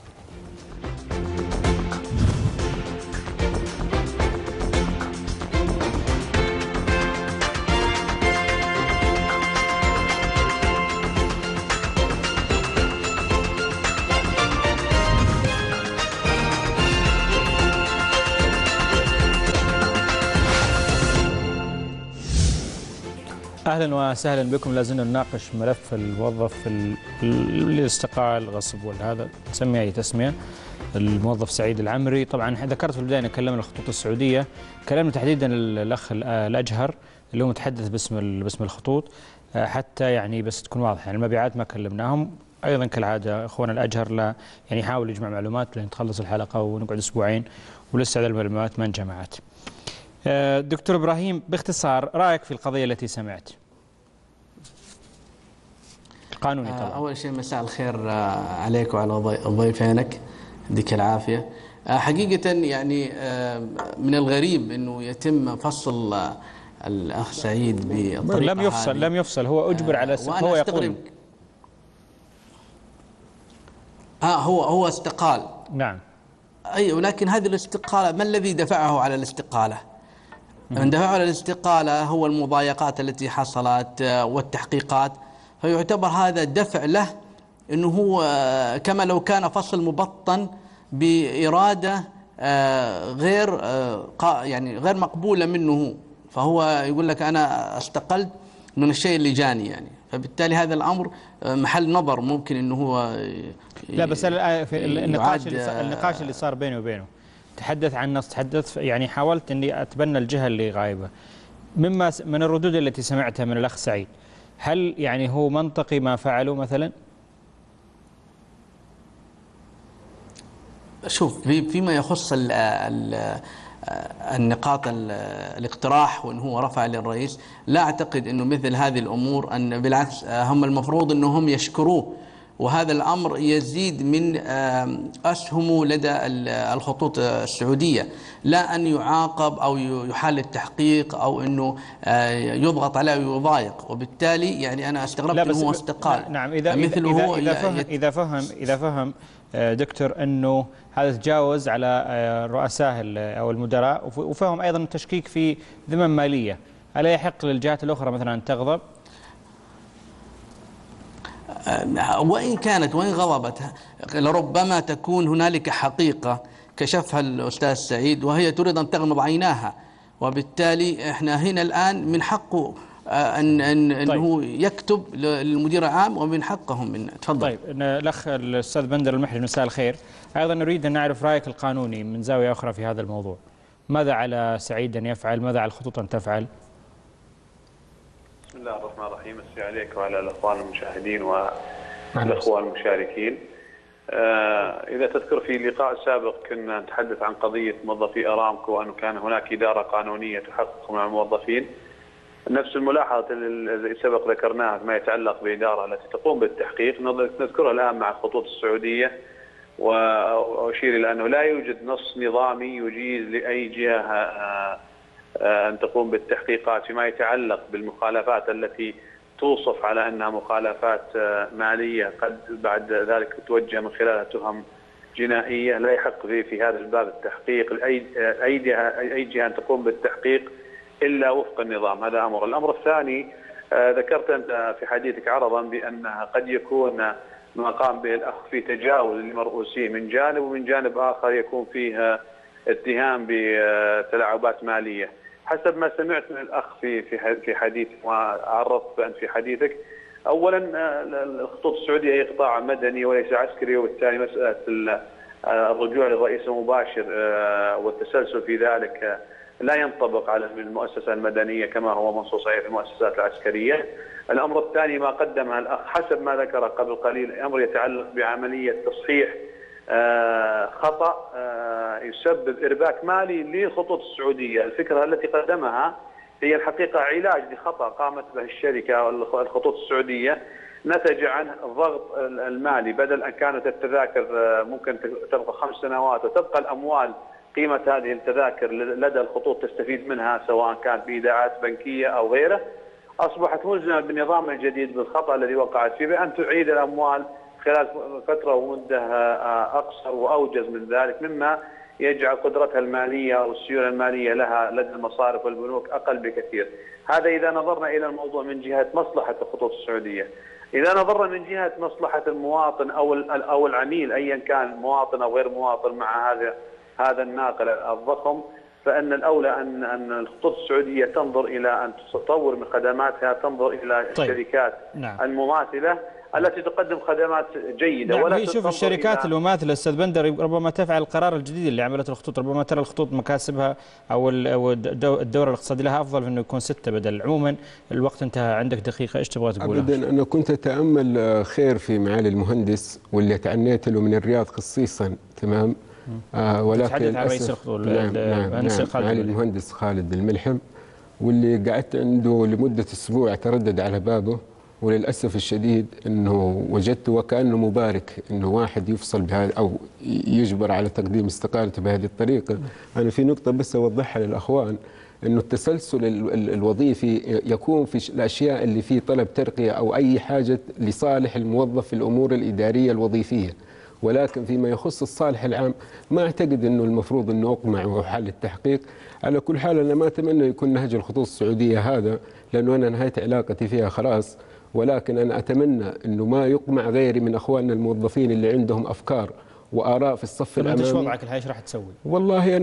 اهلا وسهلا بكم. لازلنا نناقش ملف الموظف اللي استقال غصب ولا هذا نسميه اي تسميه، الموظف سعيد العمري. طبعا ذكرت في البدايه نكلم الخطوط السعوديه، كلمنا تحديدا الاخ الاجهر اللي هو متحدث باسم الخطوط، حتى يعني بس تكون واضحه، يعني المبيعات ما كلمناهم. ايضا كالعاده اخونا الاجهر لا يعني يحاول يجمع معلومات لين تخلص الحلقه ونقعد اسبوعين ولسه على المعلومات ما انجمعت. دكتور ابراهيم باختصار رايك في القضيه التي سمعت؟ قانوني طبعا. اول شيء مساء الخير عليك وعلى ضيفينك، يديك العافيه. حقيقه يعني من الغريب انه يتم فصل الاخ سعيد بالطريقه لم يفصل هو اجبر على هو يقول هو استقال. نعم. اي، ولكن هذه الاستقاله ما الذي دفعه على الاستقاله؟ من دفعه على الاستقاله هو المضايقات التي حصلت والتحقيقات، فيعتبر هذا دفع له انه هو كما لو كان فصل مبطن بإرادة غير مقبولة منه، فهو يقول لك أنا استقلت من الشيء اللي جاني يعني. فبالتالي هذا الأمر محل نظر، ممكن انه هو لا بس في النقاش اللي صار بيني وبينه تحدث عن نص، تحدث يعني حاولت اني اتبنى الجهه اللي غايبه. من الردود التي سمعتها من الاخ سعيد، هل يعني هو منطقي ما فعله مثلا؟ شوف، فيما يخص النقاط الاقتراح وان هو رفع للرئيس، لا اعتقد انه مثل هذه الامور، ان بالعكس هم المفروض انهم يشكروه، وهذا الامر يزيد من اسهمه لدى الخطوط السعوديه، لا ان يعاقب او يحال التحقيق او انه يضغط عليه ويضايق. وبالتالي يعني انا استغربت انه هو استقال. نعم، اذا فهم دكتور انه هذا تجاوز على رؤساء او المدراء، وفهم ايضا تشكيك في ذمم ماليه، الا يحق للجهات الاخرى مثلا ان تغضب؟ وإن غضبت لربما تكون هنالك حقيقة كشفها الأستاذ سعيد وهي تريد أن تغمض عيناها، وبالتالي احنا هنا الآن من حقه أنه يكتب للمدير العام، ومن حقهم من تفضل. طيب الأخ الأستاذ بندر المحري، مساء الخير. أيضا نريد أن نعرف رأيك القانوني من زاوية أخرى في هذا الموضوع. ماذا على سعيد أن يفعل؟ ماذا على الخطوط أن تفعل؟ بسم الله الرحمن الرحيم. مسي عليك وعلى الأخوان المشاهدين والأخوان المشاركين. إذا تذكر في اللقاء السابق كنا نتحدث عن قضية موظفي أرامكو، وأنه كان هناك إدارة قانونية تحقق مع الموظفين. نفس الملاحظة التي سبق ذكرناها ما يتعلق بإدارة التي تقوم بالتحقيق نذكرها الآن مع الخطوط السعودية، وأشير إلى أنه لا يوجد نص نظامي يجيز لأي جهة أن تقوم بالتحقيقات فيما يتعلق بالمخالفات التي توصف على أنها مخالفات مالية، قد بعد ذلك توجه من خلالها تهم جنائية. لا يحق في هذا الباب التحقيق أي جهة أن تقوم بالتحقيق إلا وفق النظام. هذا أمر. الأمر الثاني، ذكرت أنت في حديثك عرضا بأنها قد يكون ما قام به الأخ في تجاوز لمرؤوسيه من جانب، ومن جانب آخر يكون فيها اتهام بتلاعبات مالية. حسب ما سمعت من الأخ في حديث وعرضت بأن في حديثك، أولا الخطوط السعودية هي قطاع مدني وليس عسكري، وبالتالي مسألة الرجوع للرئيس المباشر والتسلسل في ذلك لا ينطبق على المؤسسة المدنية كما هو منصوص عليه في المؤسسات العسكرية. الأمر الثاني ما قدمه الأخ حسب ما ذكر قبل قليل، أمر يتعلق بعملية تصحيح خطأ يسبب إرباك مالي للخطوط السعودية. الفكرة التي قدمها هي الحقيقة علاج لخطأ قامت به الشركة والخطوط السعودية نتج عنه الضغط المالي، بدل أن كانت التذاكر ممكن تبقى 5 سنوات وتبقى الأموال قيمة هذه التذاكر لدى الخطوط تستفيد منها سواء كانت بإيداعات بنكية أو غيره، أصبحت ملزمة بالنظام الجديد بالخطأ الذي وقعت فيه بأن تعيد الأموال خلال فترة ومدة أقصر وأوجز من ذلك، مما يجعل قدرتها المالية أو السيولة المالية لها لدى المصارف والبنوك أقل بكثير. هذا إذا نظرنا إلى الموضوع من جهة مصلحة الخطوط السعودية. إذا نظرنا من جهة مصلحة المواطن أو العميل أيا كان مواطن أو غير مواطن مع هذا الناقل الضخم، فإن الأولى أن الخطوط السعودية تنظر إلى أن تطور من خدماتها، تنظر إلى الشركات المماثلة التي تقدم خدمات جيدة. ولا شوف الشركات المماثلة أستاذ بندر ربما تفعل القرار الجديد اللي عملته الخطوط، ربما ترى الخطوط مكاسبها أو الدورة الاقتصادية لها أفضل في أنه يكون 6 بدل. عموما الوقت انتهى، عندك دقيقة، إيش تبغى تقول؟ أبدا، أنا كنت أتأمل خير في معالي المهندس واللي تعنيت له من الرياض خصيصا، تمام؟ ولكن تتحدث عن رئيس الخطوط معالي المهندس خالد الملحم، واللي قعدت عنده لمدة أسبوع أتردد على بابه، وللأسف الشديد أنه وجدته وكأنه مبارك أنه واحد يفصل بهذا أو يجبر على تقديم استقالته بهذه الطريقة. أنا في نقطة بس أوضحها للأخوان، أنه التسلسل الوظيفي يكون في الأشياء اللي فيه طلب ترقية أو أي حاجة لصالح الموظف في الأمور الإدارية الوظيفية، ولكن فيما يخص الصالح العام ما أعتقد أنه المفروض أنه أقمع وحل التحقيق. على كل حال أنا ما أتمنى يكون نهج الخطوط السعودية هذا، لأنه أنا نهاية علاقتي فيها خلاص، ولكن أنا أتمنى أنه ما يقمع غيري من أخواننا الموظفين اللي عندهم أفكار وآراء في الصف الأمامي. أنت شو وضعك الحين؟ ايش راح تسوي؟ والله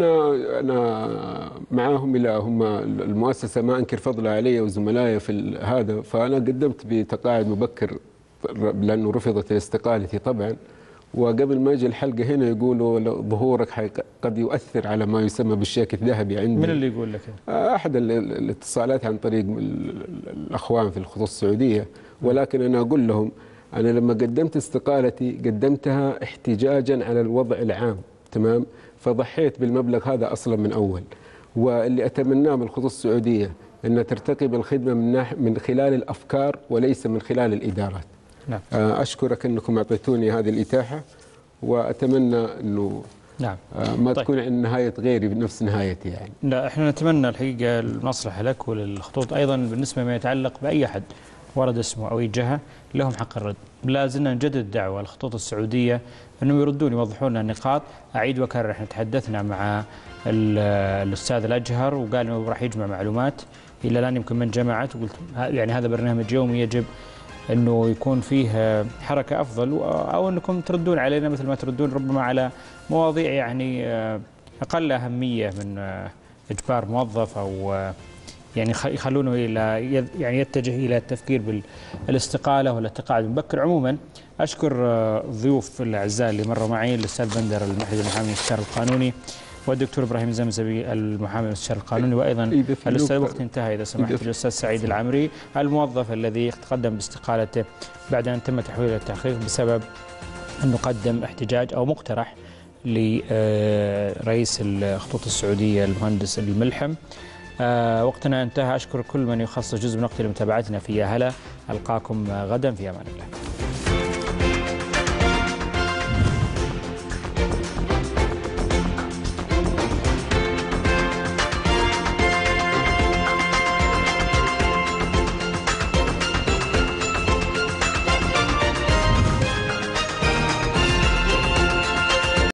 أنا معاهم إلى هم المؤسسة ما أنكر فضلها علي وزملائي في هذا، فأنا قدمت بتقاعد مبكر لأنه رفضت استقالتي طبعا. وقبل ما يجي الحلقة هنا يقولوا ظهورك قد يؤثر على ما يسمى بالشيك الذهبي عندي. من اللي يقول لك؟ أحد الاتصالات عن طريق الأخوان في الخطوط السعودية، ولكن أنا أقول لهم أنا لما قدمت استقالتي قدمتها احتجاجا على الوضع العام، تمام؟ فضحيت بالمبلغ هذا أصلا من أول، واللي أتمناه من الخطوط السعودية أنها ترتقي بالخدمة من خلال الأفكار وليس من خلال الإدارات. نعم. أشكرك أنكم أعطيتوني هذه الإتاحة، وأتمنى أنه ما تكون نهاية غيري بنفس نهايتي يعني. لا، احنا نتمنى الحقيقة المصلحة لك وللخطوط أيضا. بالنسبة ما يتعلق بأي أحد ورد اسمه أو أي جهة لهم حق الرد. لا زلنا نجدد الدعوة للخطوط السعودية أنهم يردون يوضحون لنا النقاط. أعيد وأكرر، احنا تحدثنا مع الأستاذ الأجهر وقال أنه راح يجمع معلومات، إلى الآن يمكن من جمعت، وقلت يعني هذا برنامج يومي يجب أنه يكون فيه حركة أفضل، أو أنكم تردون علينا مثل ما تردون ربما على مواضيع يعني أقل أهمية من إجبار موظف أو يعني يخلونه إلى يعني يتجه إلى التفكير بالاستقالة ولا التقاعد المبكر. عموما أشكر الضيوف الأعزاء اللي مروا معي، الأستاذ بندر المحرز المحامي المستشار القانوني، والدكتور إبراهيم زمزمي المحامي المستشار القانوني، وأيضا الأستاذ وقت انتهى إذا سمحت الأستاذ سعيد العمري الموظف الذي تقدم باستقالته بعد أن تم تحويله التحقيق بسبب أنه قدم احتجاج أو مقترح لرئيس الخطوط السعودية المهندس الملحم. وقتنا انتهى. أشكر كل من يخصص جزء من وقته لمتابعتنا في يا هلا. ألقاكم غدا في أمان الله.